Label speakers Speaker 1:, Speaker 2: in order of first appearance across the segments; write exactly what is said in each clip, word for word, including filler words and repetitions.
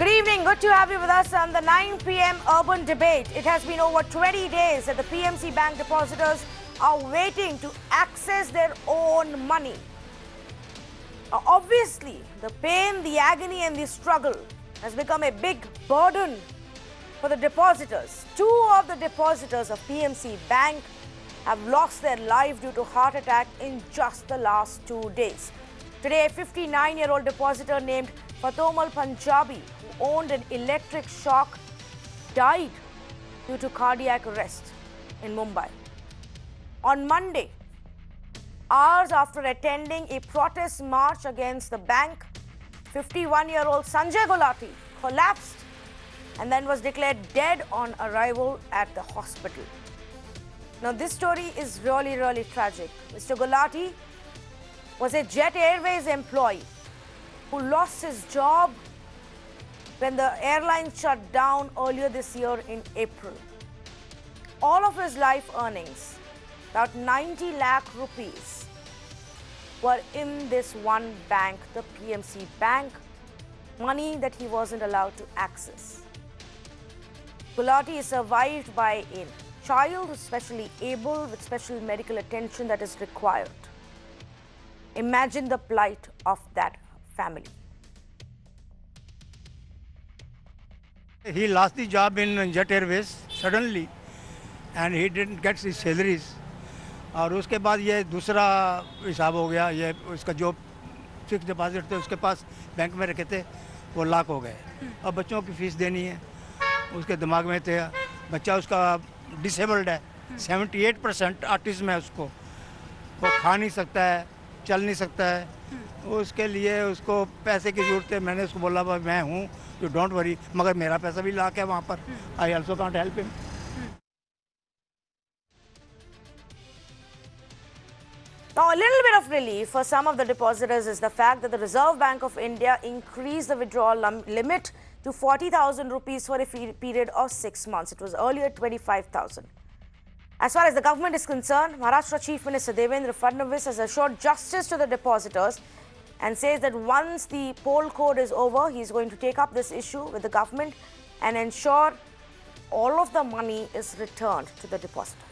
Speaker 1: Good evening. Good to have you with us on the nine p m Urban Debate. It has been over twenty days that the P M C Bank depositors are waiting to access their own money. Uh, obviously, the pain, the agony and the struggle has become a big burden for the depositors. Two of the depositors of P M C Bank have lost their life due to heart attack in just the last two days. Today, a fifty-nine-year-old depositor named Paedophile Punjabi, who owned an electric shock, died due to cardiac arrest in Mumbai. On Monday, hours after attending a protest march against the bank, fifty-one-year-old Sanjay Gulati collapsed and then was declared dead on arrival at the hospital. Now, this story is really, really tragic. Mister Gulati was a Jet Airways employee who lost his job when the airline shut down earlier this year in April. All of his life earnings, about ninety lakh rupees, were in this one bank, the P M C Bank, money that he wasn't allowed to access. Gulati is survived by a child who's specially able with special medical attention that is required. Imagine the plight of that family.
Speaker 2: He lost the job in Jet Airways suddenly and he didn't get his salaries. और उसके बाद ये दूसरा हिसाब हो गया, ये उसका जो फिक्स डिपॉजिट थे उसके पास बैंक में रखे थे वो लाख हो गए. अब बच्चों की फीस देनी है, उसके दिमाग में थे, बच्चा उसका डिसेबल्ड है, अठहत्तर परसेंट ऑटिज्म है उसको, वो खा नहीं सकता है, चल नहीं सकता है, उसके लिए उसको पैसे की ज़रूरत है. मैंने उसको बोला भाई मैं हूँ, यू डोंट वरी, मगर मेरा पैसा भी लाख है वहाँ पर. I also can't help him.
Speaker 1: Now, a little bit of relief for some of the depositors is the fact that the Reserve Bank of India increased the withdrawal limit to forty thousand rupees for a period of six months. It was earlier twenty-five thousand. As far as the government is concerned, Maharashtra Chief Minister Devendra Fadnavis has assured justice to the depositors and says that once the poll code is over, he is going to take up this issue with the government and ensure all of the money is returned to the depositors.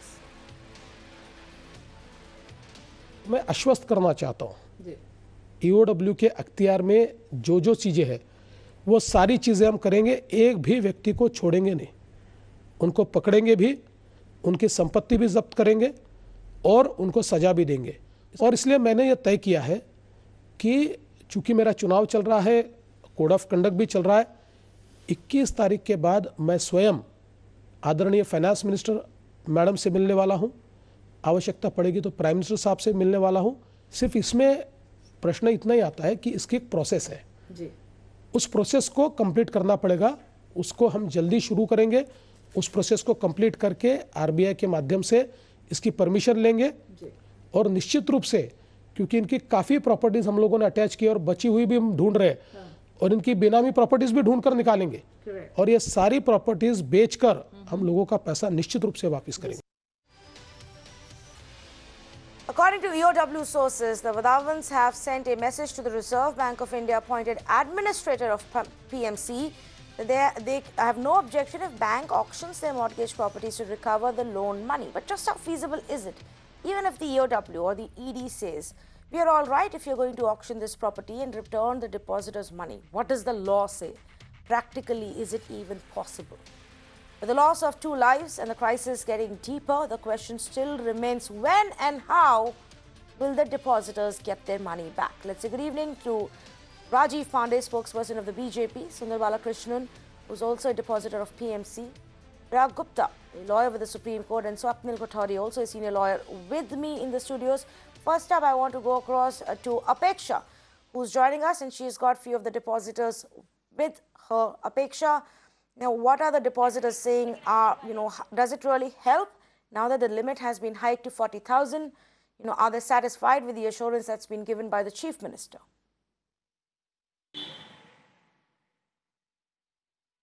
Speaker 3: मैं आश्वस्त करना चाहता हूँ, EOW के अख्तियार में जो जो चीज़ें हैं वो सारी चीज़ें हम करेंगे, एक भी व्यक्ति को छोड़ेंगे नहीं, उनको पकड़ेंगे भी, उनकी संपत्ति भी जब्त करेंगे और उनको सजा भी देंगे. और इसलिए मैंने ये तय किया है कि चूंकि मेरा चुनाव चल रहा है, कोड ऑफ कंडक्ट भी चल रहा है, इक्कीस तारीख के बाद मैं स्वयं आदरणीय फाइनेंस मिनिस्टर मैडम से मिलने वाला हूँ, आवश्यकता पड़ेगी तो प्राइम मिनिस्टर साहब से मिलने वाला हूँ. सिर्फ इसमें प्रश्न इतना ही आता है कि इसकी एक प्रोसेस है जी. उस प्रोसेस को कंप्लीट करना पड़ेगा, उसको हम जल्दी शुरू करेंगे. उस प्रोसेस को कंप्लीट करके आरबीआई के माध्यम से इसकी परमिशन लेंगे जी. और निश्चित रूप से क्योंकि इनकी काफ़ी प्रॉपर्टीज़ हम लोगों ने अटैच की और बची हुई भी हम ढूंढ रहे हैं हाँ. और इनकी बेनामी प्रॉपर्टीज़ भी ढूंढ कर निकालेंगे Correct. और ये सारी प्रॉपर्टीज़ बेचकर हम लोगों का पैसा निश्चित रूप से वापस करेंगे.
Speaker 1: According to E O W sources, the Vadavans have sent a message to the Reserve Bank of India appointed administrator of P M C that they, they have no objection if bank auctions their mortgage properties to recover the loan money. But just how feasible is it? Even if the E O W or the E D says, we are all right if you're going to auction this property and return the depositor's money. What does the law say? Practically, is it even possible? With the loss of two lives and the crisis getting deeper, the question still remains when and how will the depositors get their money back? Let's say good evening to Rajiv Pandey, spokesperson of the B J P, Sundar Balakrishnan, who's also a depositor of P M C, Raghu Gupta, a lawyer with the Supreme Court, and Swapnil Kothari, also a senior lawyer, with me in the studios. First up, I want to go across uh, to Apeksha, who's joining us, and she's got a few of the depositors with her. Apeksha, now, what are the depositors saying? Are, you know, does it really help now that the limit has been hiked to forty thousand? You know, are they satisfied with the assurance that's been given by the Chief Minister?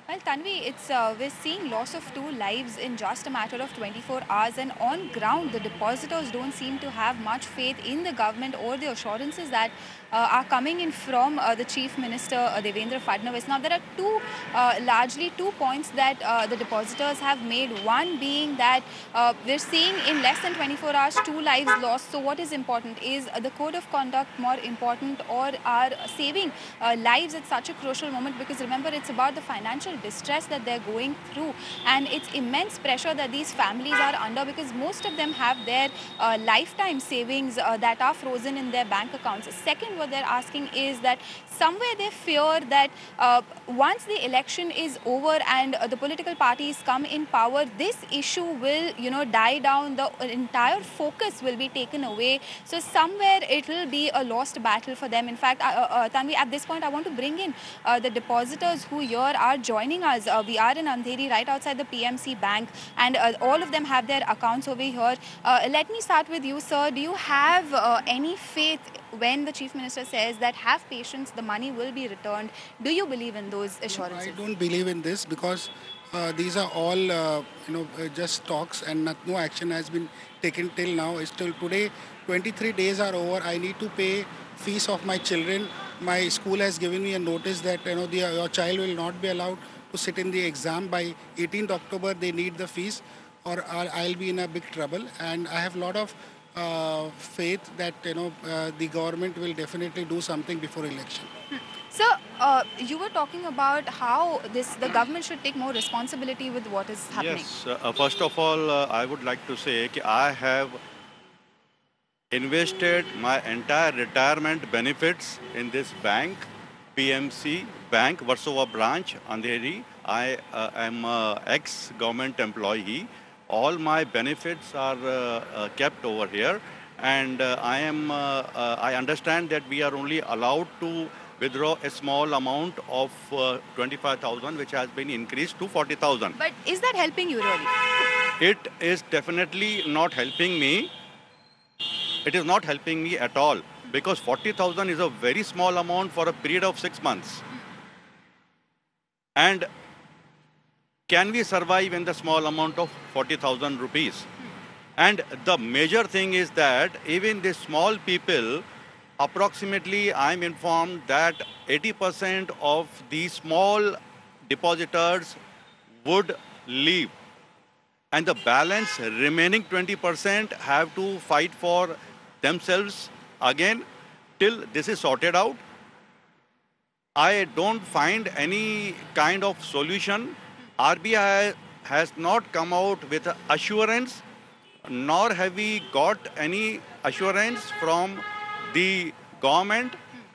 Speaker 4: Well, Tanvi, it's uh, we're seeing loss of two lives in just a matter of twenty-four hours, and on ground, the depositors don't seem to have much faith in the government or the assurances that uh, are coming in from uh, the Chief Minister uh, Devendra Fadnavis. Now, there are two, uh, largely two points that uh, the depositors have made. One being that uh, we're seeing in less than twenty-four hours two lives lost. So, what is important is uh, the code of conduct more important, or are saving uh, lives at such a crucial moment? Because remember, it's about the financial distress that they're going through, and it's immense pressure that these families are under, because most of them have their uh, lifetime savings uh, that are frozen in their bank accounts. Second, what they're asking is that somewhere they fear that uh, once the election is over and uh, the political parties come in power, this issue will, you know, die down. The entire focus will be taken away. So somewhere it will be a lost battle for them. In fact, uh, uh, Tanvi, at this point, I want to bring in uh, the depositors who here are joining us. Uh, we are in Andheri, right outside the P M C Bank, and uh, all of them have their accounts over here. Uh, let me start with you, sir. Do you have uh, any faith when the Chief Minister says that have patience, the money will be returned? Do you believe in those assurances?
Speaker 5: No, I don't believe in this, because uh, these are all uh, you know uh, just talks, and not, no action has been taken till now. It's till today, twenty-three days are over. I need to pay fees of my children. My school has given me a notice that you know the, your child will not be allowed to sit in the exam by eighteenth October. They need the fees, or I'll be in a big trouble. And I have a lot of uh, faith that you know uh, the government will definitely do something before election.
Speaker 4: Hmm. So uh, you were talking about how this the government should take more responsibility with what is happening.
Speaker 6: Yes. Uh, first of all, uh, I would like to say that I have invested my entire retirement benefits in this bank, P M C Bank, Warsaw branch, Andheri. I uh, am an ex-government employee. All my benefits are uh, uh, kept over here, and uh, I am. Uh, uh, I understand that we are only allowed to withdraw a small amount of uh, twenty-five thousand, which has been increased to forty thousand.
Speaker 4: But is that helping you really?
Speaker 6: It is definitely not helping me. It is not helping me at all, because forty thousand is a very small amount for a period of six months. And can we survive in the small amount of forty thousand rupees? And the major thing is that even the small people, approximately I'm informed that eighty percent of the small depositors would leave. And the balance remaining twenty percent have to fight for themselves again till this is sorted out. I don't find any kind of solution. R B I has not come out with assurance, nor have we got any assurance from the government.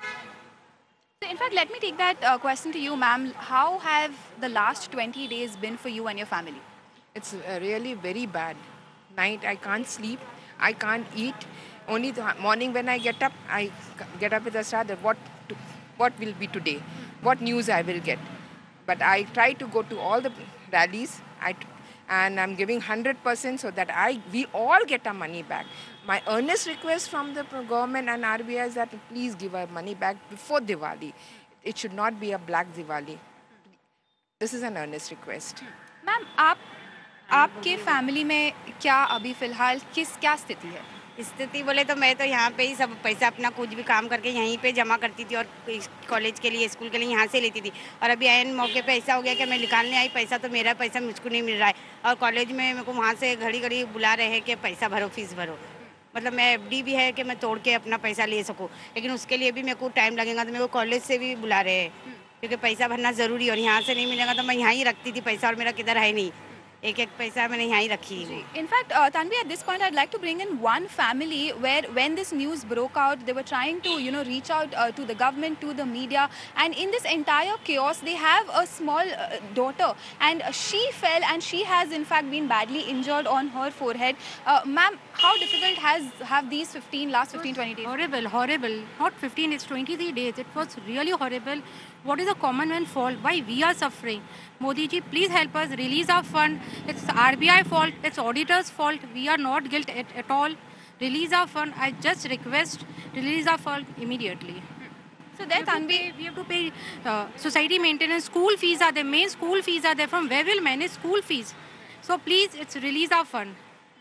Speaker 4: In fact, let me take that uh, question to you, ma'am. How have the last twenty days been for you and your family?
Speaker 7: It's uh, really very bad. Night, I can't sleep, I can't eat. Only the morning when I get up, I get up with a start that what, to, what will be today, what news I will get. But I try to go to all the rallies, I, and I'm giving one hundred percent so that I we all get our money back. My earnest request from the government and R B I is that please give our money back before Diwali. It should not be a black Diwali. This is an earnest request.
Speaker 4: Ma'am, आप आपके family में क्या अभी फिलहाल किस क्या स्थिति है?
Speaker 8: स्थिति बोले तो मैं तो यहाँ पे ही सब पैसा अपना कुछ भी काम करके यहीं पे जमा करती थी, और कॉलेज के लिए स्कूल के लिए यहाँ से लेती थी। और अभी आयन मौके पे ऐसा हो गया कि मैं निकालने आई पैसा, तो मेरा पैसा मुझको नहीं मिल रहा है, और कॉलेज में मेरे को वहाँ से घड़ी घड़ी बुला रहे हैं कि पैसा भरो, फीस भरो। मतलब मैं एफ डी भी है कि मैं तोड़ के अपना पैसा ले सकूँ, लेकिन उसके लिए भी मेरे को टाइम लगेगा। तो मेरे को कॉलेज से भी बुला रहे हैं क्योंकि पैसा भरना ज़रूरी है, और यहाँ से नहीं मिलेगा तो मैं यहाँ ही रखती थी पैसा, और मेरा किधर है नहीं, एक एक पैसा मैंने यहाँ ही रखी है।
Speaker 4: In fact, uh, Tanvi, at this point, I'd like to bring in one family where, when this news broke out, they were trying to, you know, reach out uh, to the government, to the media, and in this entire chaos, they have a small uh, daughter, and she fell, and she has, in fact, been badly injured on her forehead. Uh, Ma'am, how difficult has have these fifteen last fifteen, twenty days?
Speaker 9: Horrible, horrible. Not fifteen, it's twenty-three days. It was really horrible. What is the common man fault? Why we are suffering? Modi ji, please help us, release our fund. It's R B I fault, it's auditors fault. We are not guilty at, at all. Release our fund. I just request, release our fund immediately.
Speaker 4: So there,
Speaker 9: Tanvi, we have to pay uh, society maintenance, school fees are there, main school fees are there. From where will manage school fees? So please, it's release our fund.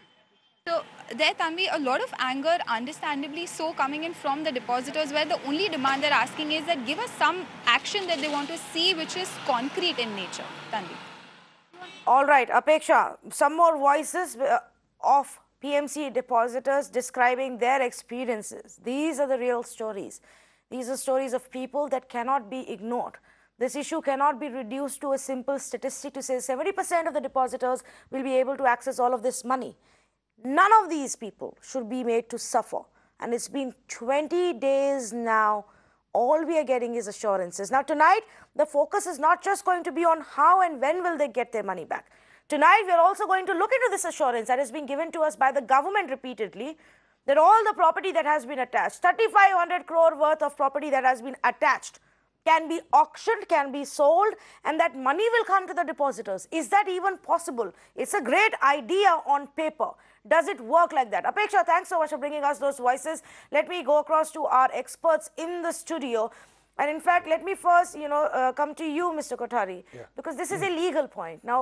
Speaker 4: So there, Tanvi, a lot of anger, understandably so, coming in from the depositors, where the only demand they're asking is that give us some action that they want to see, which is concrete in nature. Tanvi.
Speaker 1: All right, Apeksha, some more voices uh, of P M C depositors describing their experiences. These are the real stories. These are stories of people that cannot be ignored. This issue cannot be reduced to a simple statistic to say seventy percent of the depositors will be able to access all of this money. None of these people should be made to suffer. And it's been twenty days now. All we are getting is assurances. Now, tonight, the focus is not just going to be on how and when will they get their money back. Tonight, we are also going to look into this assurance that has been given to us by the government repeatedly, that all the property that has been attached, thirty-five hundred crore worth of property that has been attached, can be auctioned, can be sold, and that money will come to the depositors. Is that even possible? It's a great idea on paper. Does it work like that? Apeksha, thanks so much for bringing us those voices. Let me go across to our experts in the studio. And in fact, let me first, you know, uh, come to you, Mister Kothari, yeah. because this is a legal point. Now,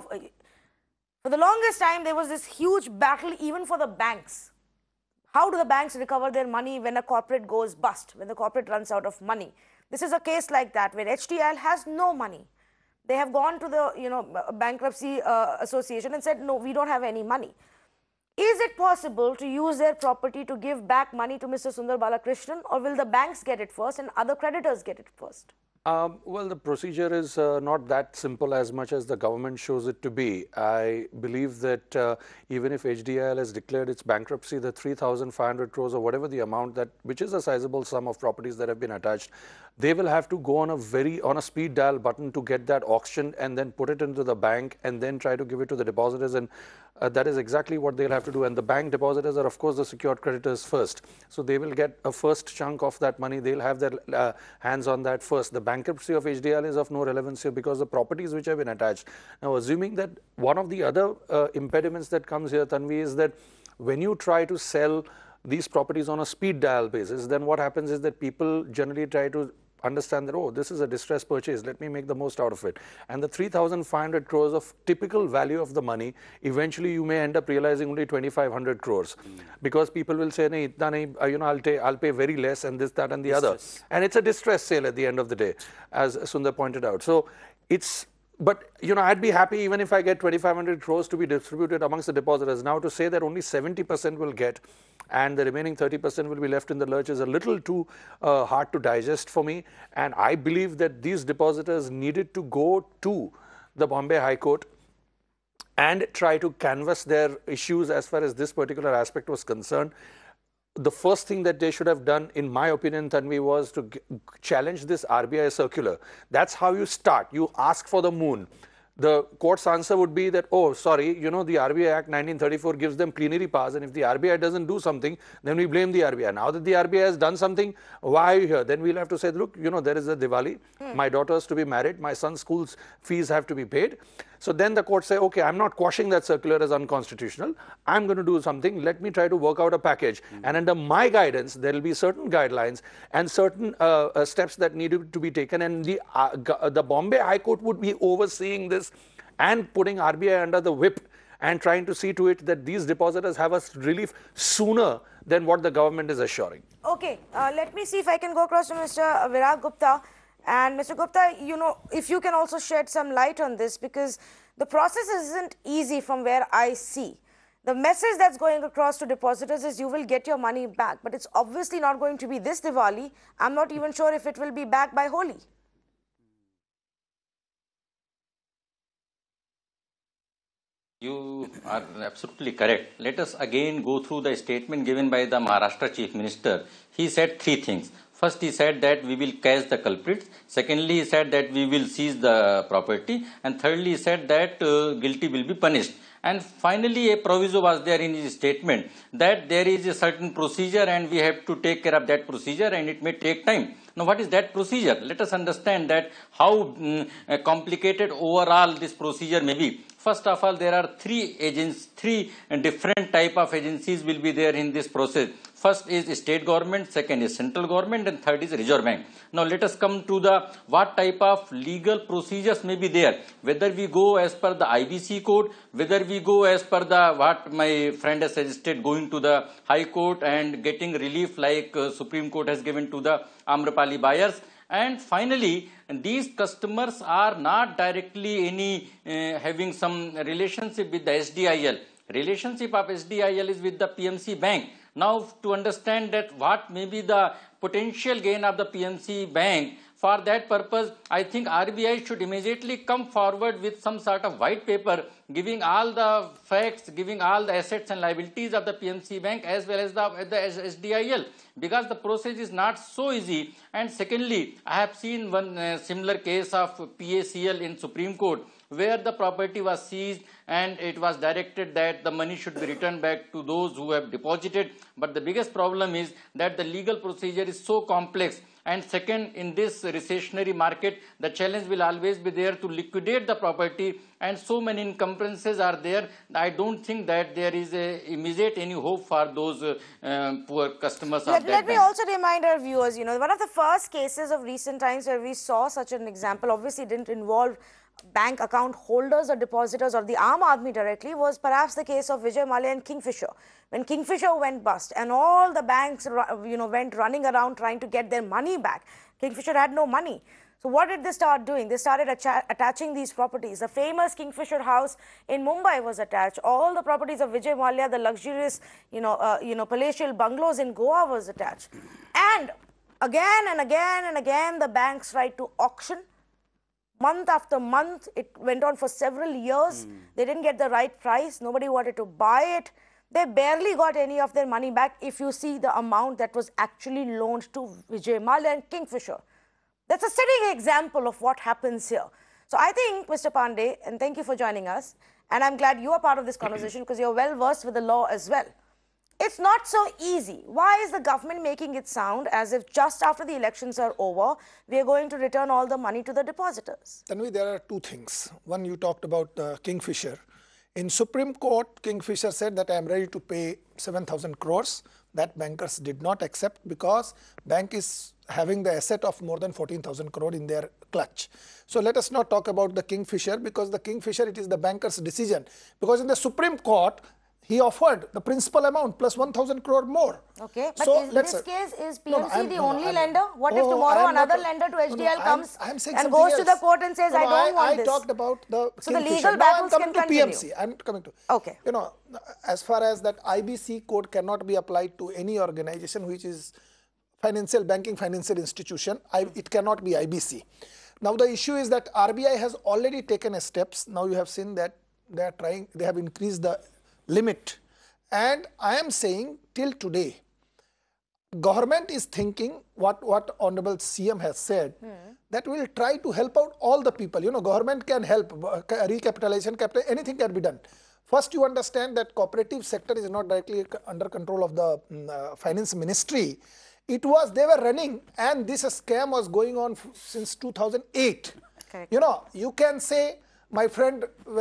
Speaker 1: for the longest time, there was this huge battle even for the banks. How do the banks recover their money when a corporate goes bust, when the corporate runs out of money? This is a case like that, where H D L has no money. They have gone to the, you know, bankruptcy uh, association and said, no, we don't have any money. Is it possible to use their property to give back money to Mister Sundar Balakrishnan, or will the banks get it first and other creditors get it first?
Speaker 10: Um, well, the procedure is uh, not that simple as much as the government shows it to be. I believe that uh, even if H D L has declared its bankruptcy, the three thousand five hundred crores or whatever the amount that, which is a sizable sum of properties that have been attached, they will have to go on a very, on a speed dial button to get that auctioned and then put it into the bank and then try to give it to the depositors. And uh, that is exactly what they'll have to do. And the bank depositors are, of course, the secured creditors first. So they will get a first chunk of that money. They'll have their uh, hands on that first. The bankruptcy of H D L is of no relevance here because the properties which have been attached. Now, assuming that one of the other uh, impediments that comes here, Tanvi, is that when you try to sell these properties on a speed dial basis, then what happens is that people generally try to understand that, oh, this is a distress purchase, let me make the most out of it. And the three thousand five hundred crores of typical value of the money, eventually you may end up realizing only twenty-five hundred crores. Mm. Because people will say, nahi, itna nahi, you know, I'll, I'll pay very less and this, that and the distress. other. And it's a distress sale at the end of the day, as Sundar pointed out. So it's, but, you know, I'd be happy even if I get twenty-five hundred crores to be distributed amongst the depositors. Now, to say that only seventy percent will get and the remaining thirty percent will be left in the lurch is a little too uh, hard to digest for me. And I believe that these depositors needed to go to the Bombay High Court and try to canvass their issues as far as this particular aspect was concerned. The first thing that they should have done, in my opinion, Tanvi, was to challenge this R B I circular. That's how you start. You ask for the moon. The court's answer would be that, oh, sorry, you know, the R B I Act nineteen thirty-four gives them plenary powers, and if the R B I doesn't do something, then we blame the R B I. Now that the R B I has done something, why are you here? Then we'll have to say, look, you know, there is a Diwali, hmm. my daughter's to be married, my son's school's fees have to be paid. So then the court say, okay, I'm not quashing that circular as unconstitutional. I'm going to do something. Let me try to work out a package. Mm-hmm. And under my guidance, there will be certain guidelines and certain uh, uh, steps that need to be taken. And the, uh, the Bombay High Court would be overseeing this and putting R B I under the whip and trying to see to it that these depositors have a relief sooner than what the government is assuring.
Speaker 1: Okay, uh, let me see if I can go across to Mister Virag Gupta. And Mister Gupta, you know, if you can also shed some light on this, because the process isn't easy from where I see. The message that's going across to depositors is you will get your money back, but it's obviously not going to be this Diwali. I'm not even sure if it will be back by Holi.
Speaker 11: You are absolutely correct. Let us again go through the statement given by the Maharashtra Chief Minister. He said three things. First, he said that we will catch the culprits. Secondly, he said that we will seize the property. And thirdly, he said that uh, guilty will be punished. And finally, a proviso was there in his statement that there is a certain procedure and we have to take care of that procedure and it may take time. Now, what is that procedure? Let us understand that how um, uh, complicated overall this procedure may be. First of all, there are three agents, three different type of agencies will be there in this process. First is state government, second is central government, and third is Reserve Bank. Now let us come to the what type of legal procedures may be there. Whether we go as per the I B C code, whether we go as per the what my friend has suggested, going to the High Court and getting relief like uh, Supreme Court has given to the Amrapali buyers. And finally, these customers are not directly any uh, having some relationship with the S D I L. Relationship of S D I L is with the P M C Bank. Now, to understand that what may be the potential gain of the P M C Bank, for that purpose, I think R B I should immediately come forward with some sort of white paper giving all the facts, giving all the assets and liabilities of the P M C Bank as well as the, the S D I L, because the process is not so easy. And secondly, I have seen one uh, similar case of P A C L in Supreme Court, where the property was seized and it was directed that the money should be returned back to those who have deposited. But the biggest problem is that the legal procedure is so complex. And second, in this recessionary market, the challenge will always be there to liquidate the property, and so many encumbrances are there. I don't think that there is a immediate any hope for those uh, uh, poor customers
Speaker 1: Let,
Speaker 11: of that
Speaker 1: let me
Speaker 11: bank.
Speaker 1: also remind our viewers, you know, one of the first cases of recent times where we saw such an example, obviously didn't involve bank account holders or depositors or the Aam Aadmi directly, was perhaps the case of Vijay Mallya and Kingfisher. When Kingfisher went bust and all the banks, you know, went running around trying to get their money back, Kingfisher had no money. So what did they start doing? They started attaching these properties. The famous Kingfisher house in Mumbai was attached. All the properties of Vijay Mallya, the luxurious, you know, uh, you know, palatial bungalows in Goa was attached. And again and again and again, the banks tried to auction. Month after month, it went on for several years. Mm. They didn't get the right price. Nobody wanted to buy it. They barely got any of their money back if you see the amount that was actually loaned to Vijay Mallya and Kingfisher. That's a sitting example of what happens here. So I think, Mister Pandey, and thank you for joining us, and I'm glad you are part of this conversation because you're well versed with the law as well. It's not so easy. Why is the government making it sound as if just after the elections are over, we are going to return all the money to the depositors?
Speaker 12: Tanvi, there are two things. One, you talked about uh, Kingfisher. In Supreme Court, Kingfisher said that I am ready to pay seven thousand crores. That bankers did not accept because bank is having the asset of more than fourteen thousand crore in their clutch. So let us not talk about the Kingfisher, because the Kingfisher, it is the banker's decision. Because in the Supreme Court, he offered the principal amount plus one thousand crore more.
Speaker 1: Okay, but
Speaker 12: so
Speaker 1: in this case, is P M C
Speaker 12: no, no,
Speaker 1: the
Speaker 12: no,
Speaker 1: only
Speaker 12: no,
Speaker 1: lender? What
Speaker 12: oh,
Speaker 1: if tomorrow another
Speaker 12: not,
Speaker 1: lender to H D L
Speaker 12: no, no,
Speaker 1: comes
Speaker 12: I'm, I'm
Speaker 1: and goes to the court and says,
Speaker 12: no,
Speaker 1: I don't
Speaker 12: I,
Speaker 1: want
Speaker 12: I
Speaker 1: this?
Speaker 12: I talked about the
Speaker 1: So the
Speaker 12: Kingfisher.
Speaker 1: legal
Speaker 12: Now
Speaker 1: battles
Speaker 12: I'm coming
Speaker 1: can
Speaker 12: to P M C.
Speaker 1: continue.
Speaker 12: I'm coming to.
Speaker 1: Okay.
Speaker 12: You know, as far as that I B C code cannot be applied to any organization which is financial, banking financial institution, I, it cannot be I B C. Now the issue is that R B I has already taken steps. Now you have seen that they are trying, they have increased the limit. And I am saying till today, government is thinking what, what Honorable C M has said, hmm. that we will try to help out all the people. You know, government can help, recapitalization, capital, anything can be done. First, you understand that cooperative sector is not directly under control of the um, uh, finance ministry. It was, they were running, and this scam was going on since two thousand eight. Correct. You know, you can say, my friend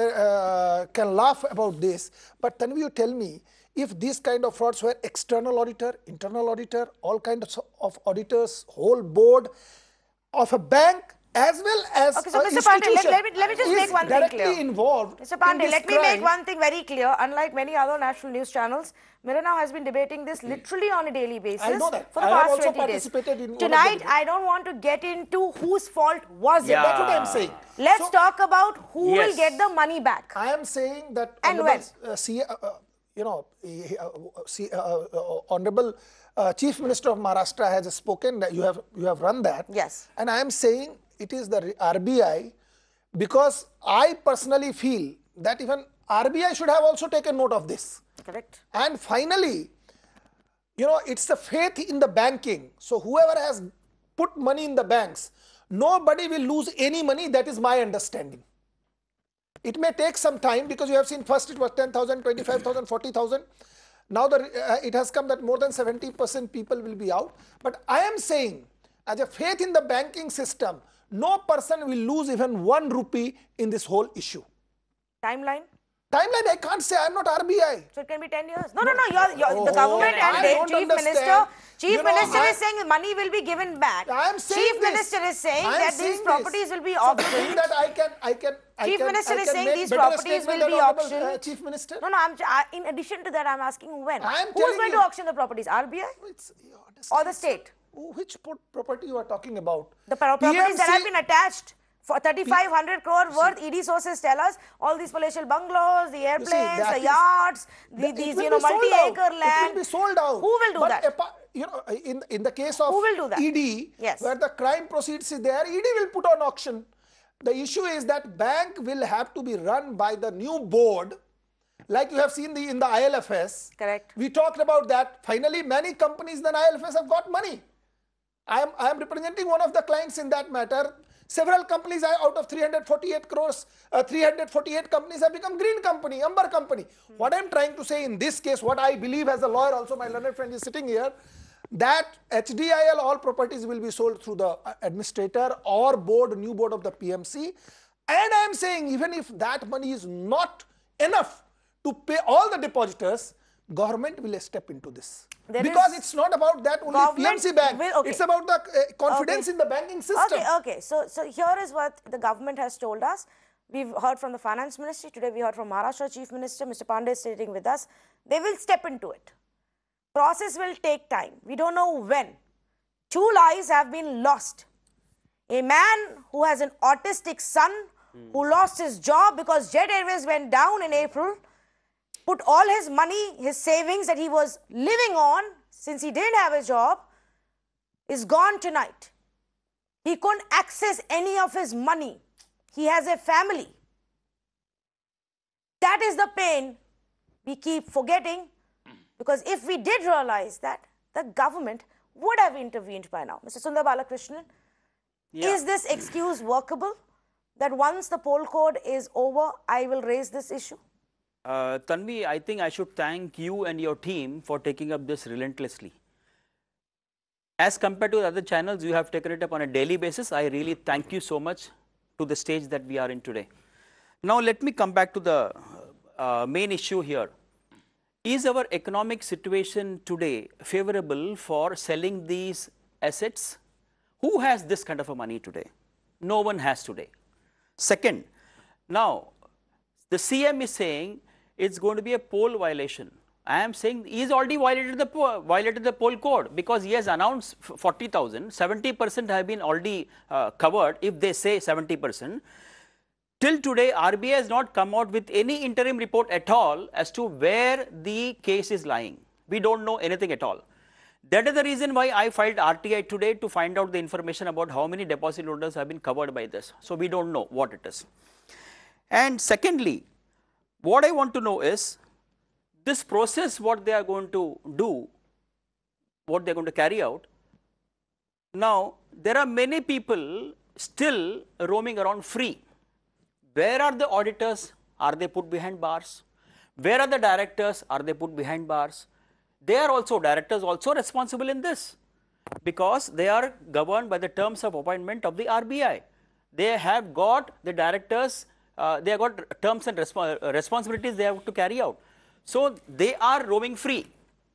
Speaker 12: uh, can laugh about this, but then you tell me, if these kind of frauds were external auditor, internal auditor, all kinds of auditors, whole board of a bank, as well as
Speaker 1: okay, so
Speaker 12: Mister
Speaker 1: Pandey, let, let, me, let me just make one thing clear.
Speaker 12: Involved
Speaker 1: Mister Pandey,
Speaker 12: in
Speaker 1: let me
Speaker 12: crime.
Speaker 1: make one thing very clear. Unlike many other national news channels, Mirror Now has been debating this literally on a daily basis
Speaker 12: I know that.
Speaker 1: for the
Speaker 12: I
Speaker 1: past
Speaker 12: have also
Speaker 1: twenty
Speaker 12: participated
Speaker 1: days.
Speaker 12: in
Speaker 1: Tonight, I don't want to get into whose fault was
Speaker 12: yeah.
Speaker 1: it.
Speaker 12: That's what I am saying.
Speaker 1: Let's
Speaker 12: so,
Speaker 1: talk about who
Speaker 12: yes.
Speaker 1: will get the money back.
Speaker 12: I am saying that
Speaker 1: and when.
Speaker 12: Uh, see, uh, uh, you know, uh, see, uh, uh, Honorable uh, Chief Minister of Maharashtra has spoken. That you have you have run that.
Speaker 1: Yes.
Speaker 12: And I am saying it is the R B I, because I personally feel that even R B I should have also taken note of this.
Speaker 1: Correct.
Speaker 12: And finally, you know, it's the faith in the banking. So whoever has put money in the banks, nobody will lose any money. That is my understanding. It may take some time, because you have seen first it was ten thousand, twenty-five thousand, forty thousand. Now the, uh, it has come that more than seventy percent people will be out. But I am saying, as a faith in the banking system, no person will lose even one rupee in this whole issue.
Speaker 1: Timeline?
Speaker 12: Timeline, I can't say. I'm not R B I.
Speaker 1: So it can be ten years. No, no, no. You're, you're,
Speaker 12: Oh,
Speaker 1: the government and
Speaker 12: I
Speaker 1: the
Speaker 12: don't
Speaker 1: chief
Speaker 12: understand.
Speaker 1: minister, chief
Speaker 12: You know,
Speaker 1: minister
Speaker 12: I-
Speaker 1: is saying money will be given back.
Speaker 12: I am saying
Speaker 1: Chief
Speaker 12: this.
Speaker 1: minister is saying
Speaker 12: I am
Speaker 1: that
Speaker 12: saying
Speaker 1: these
Speaker 12: this.
Speaker 1: properties will be
Speaker 12: So do you think
Speaker 1: auctioned.
Speaker 12: that I can, I can, I
Speaker 1: Chief
Speaker 12: can,
Speaker 1: Minister
Speaker 12: I
Speaker 1: is
Speaker 12: can
Speaker 1: saying
Speaker 12: make
Speaker 1: these
Speaker 12: better
Speaker 1: properties
Speaker 12: statement
Speaker 1: will be
Speaker 12: than honorable,
Speaker 1: auctioned.
Speaker 12: Uh, Chief Minister.
Speaker 1: No, no. I'm, I, in addition to that, I'm asking when.
Speaker 12: I am
Speaker 1: Who is
Speaker 12: telling
Speaker 1: going
Speaker 12: you.
Speaker 1: to auction the properties? R B I
Speaker 12: It's, you
Speaker 1: or the state?
Speaker 12: Oh, which pro- property you are talking about?
Speaker 1: The pro- properties
Speaker 12: P M C
Speaker 1: that have been attached for thirty-five hundred crore worth. E D sources tell us all these palatial bungalows, the airplanes,
Speaker 12: that
Speaker 1: the
Speaker 12: is-
Speaker 1: yachts, the,
Speaker 12: The- it
Speaker 1: these
Speaker 12: will
Speaker 1: you know
Speaker 12: be sold
Speaker 1: multi-acre
Speaker 12: out.
Speaker 1: land.
Speaker 12: It will be sold out.
Speaker 1: Who will do
Speaker 12: but
Speaker 1: that?
Speaker 12: apa- you know, in in the case of
Speaker 1: Who will do that?
Speaker 12: E D,
Speaker 1: Yes.
Speaker 12: where the crime proceeds is there, E D will put on auction. The issue is that bank will have to be run by the new board, like you have seen the in the I L F S.
Speaker 1: Correct.
Speaker 12: We talked about that. Finally, many companies than I L F S have got money. I am I am representing one of the clients in that matter. Several companies out of three hundred forty-eight crores, uh, three hundred forty-eight companies have become green company, Amber company. Hmm. What I am trying to say in this case, what I believe as a lawyer, also my learned friend is sitting here, that H D I L all properties will be sold through the administrator or board, new board of the P M C. And I am saying even if that money is not enough to pay all the depositors, government will step into this.
Speaker 1: There
Speaker 12: because
Speaker 1: is
Speaker 12: it's not about that only P M C Bank.
Speaker 1: Will, okay.
Speaker 12: It's about the uh, confidence
Speaker 1: okay.
Speaker 12: in the banking system.
Speaker 1: Okay, okay. So, so here is what the government has told us. We've heard from the finance ministry. Today we heard from Maharashtra Chief Minister, Mister Pandey is sitting with us. They will step into it. Process will take time. We don't know when. Two lives have been lost. A man who has an autistic son mm. who lost his job because Jet Airways went down in April, put all his money, his savings that he was living on since he didn't have a job, is gone tonight. He couldn't access any of his money. He has a family. That is the pain we keep forgetting, because if we did realize that, the government would have intervened by now. Mister Sundar Balakrishnan, yeah. Is this excuse workable that once the poll code is over, I will raise this issue?
Speaker 13: Uh, Tanvi, I think I should thank you and your team for taking up this relentlessly. As compared to the other channels, you have taken it up on a daily basis. I really thank you so much to the stage that we are in today. Now, let me come back to the uh, main issue here. Is our economic situation today favorable for selling these assets? Who has this kind of a money today? No one has today. Second, now, the C M is saying it's going to be a poll violation. I am saying he has already violated the violated the poll code, because he has announced forty thousand, seventy percent have been already uh, covered if they say seventy percent. Till today, R B I has not come out with any interim report at all as to where the case is lying. We don't know anything at all. That is the reason why I filed R T I today, to find out the information about how many deposit holders have been covered by this. So we don't know what it is. And secondly, what I want to know is, this process, what they are going to do, what they are going to carry out. Now, there are many people still roaming around free. Where are the auditors? Are they put behind bars? Where are the directors? Are they put behind bars? They are also, directors also responsible in this, because they are governed by the terms of appointment of the R B I. They have got the directors, uh, they have got terms and resp responsibilities they have to carry out. So they are roaming free.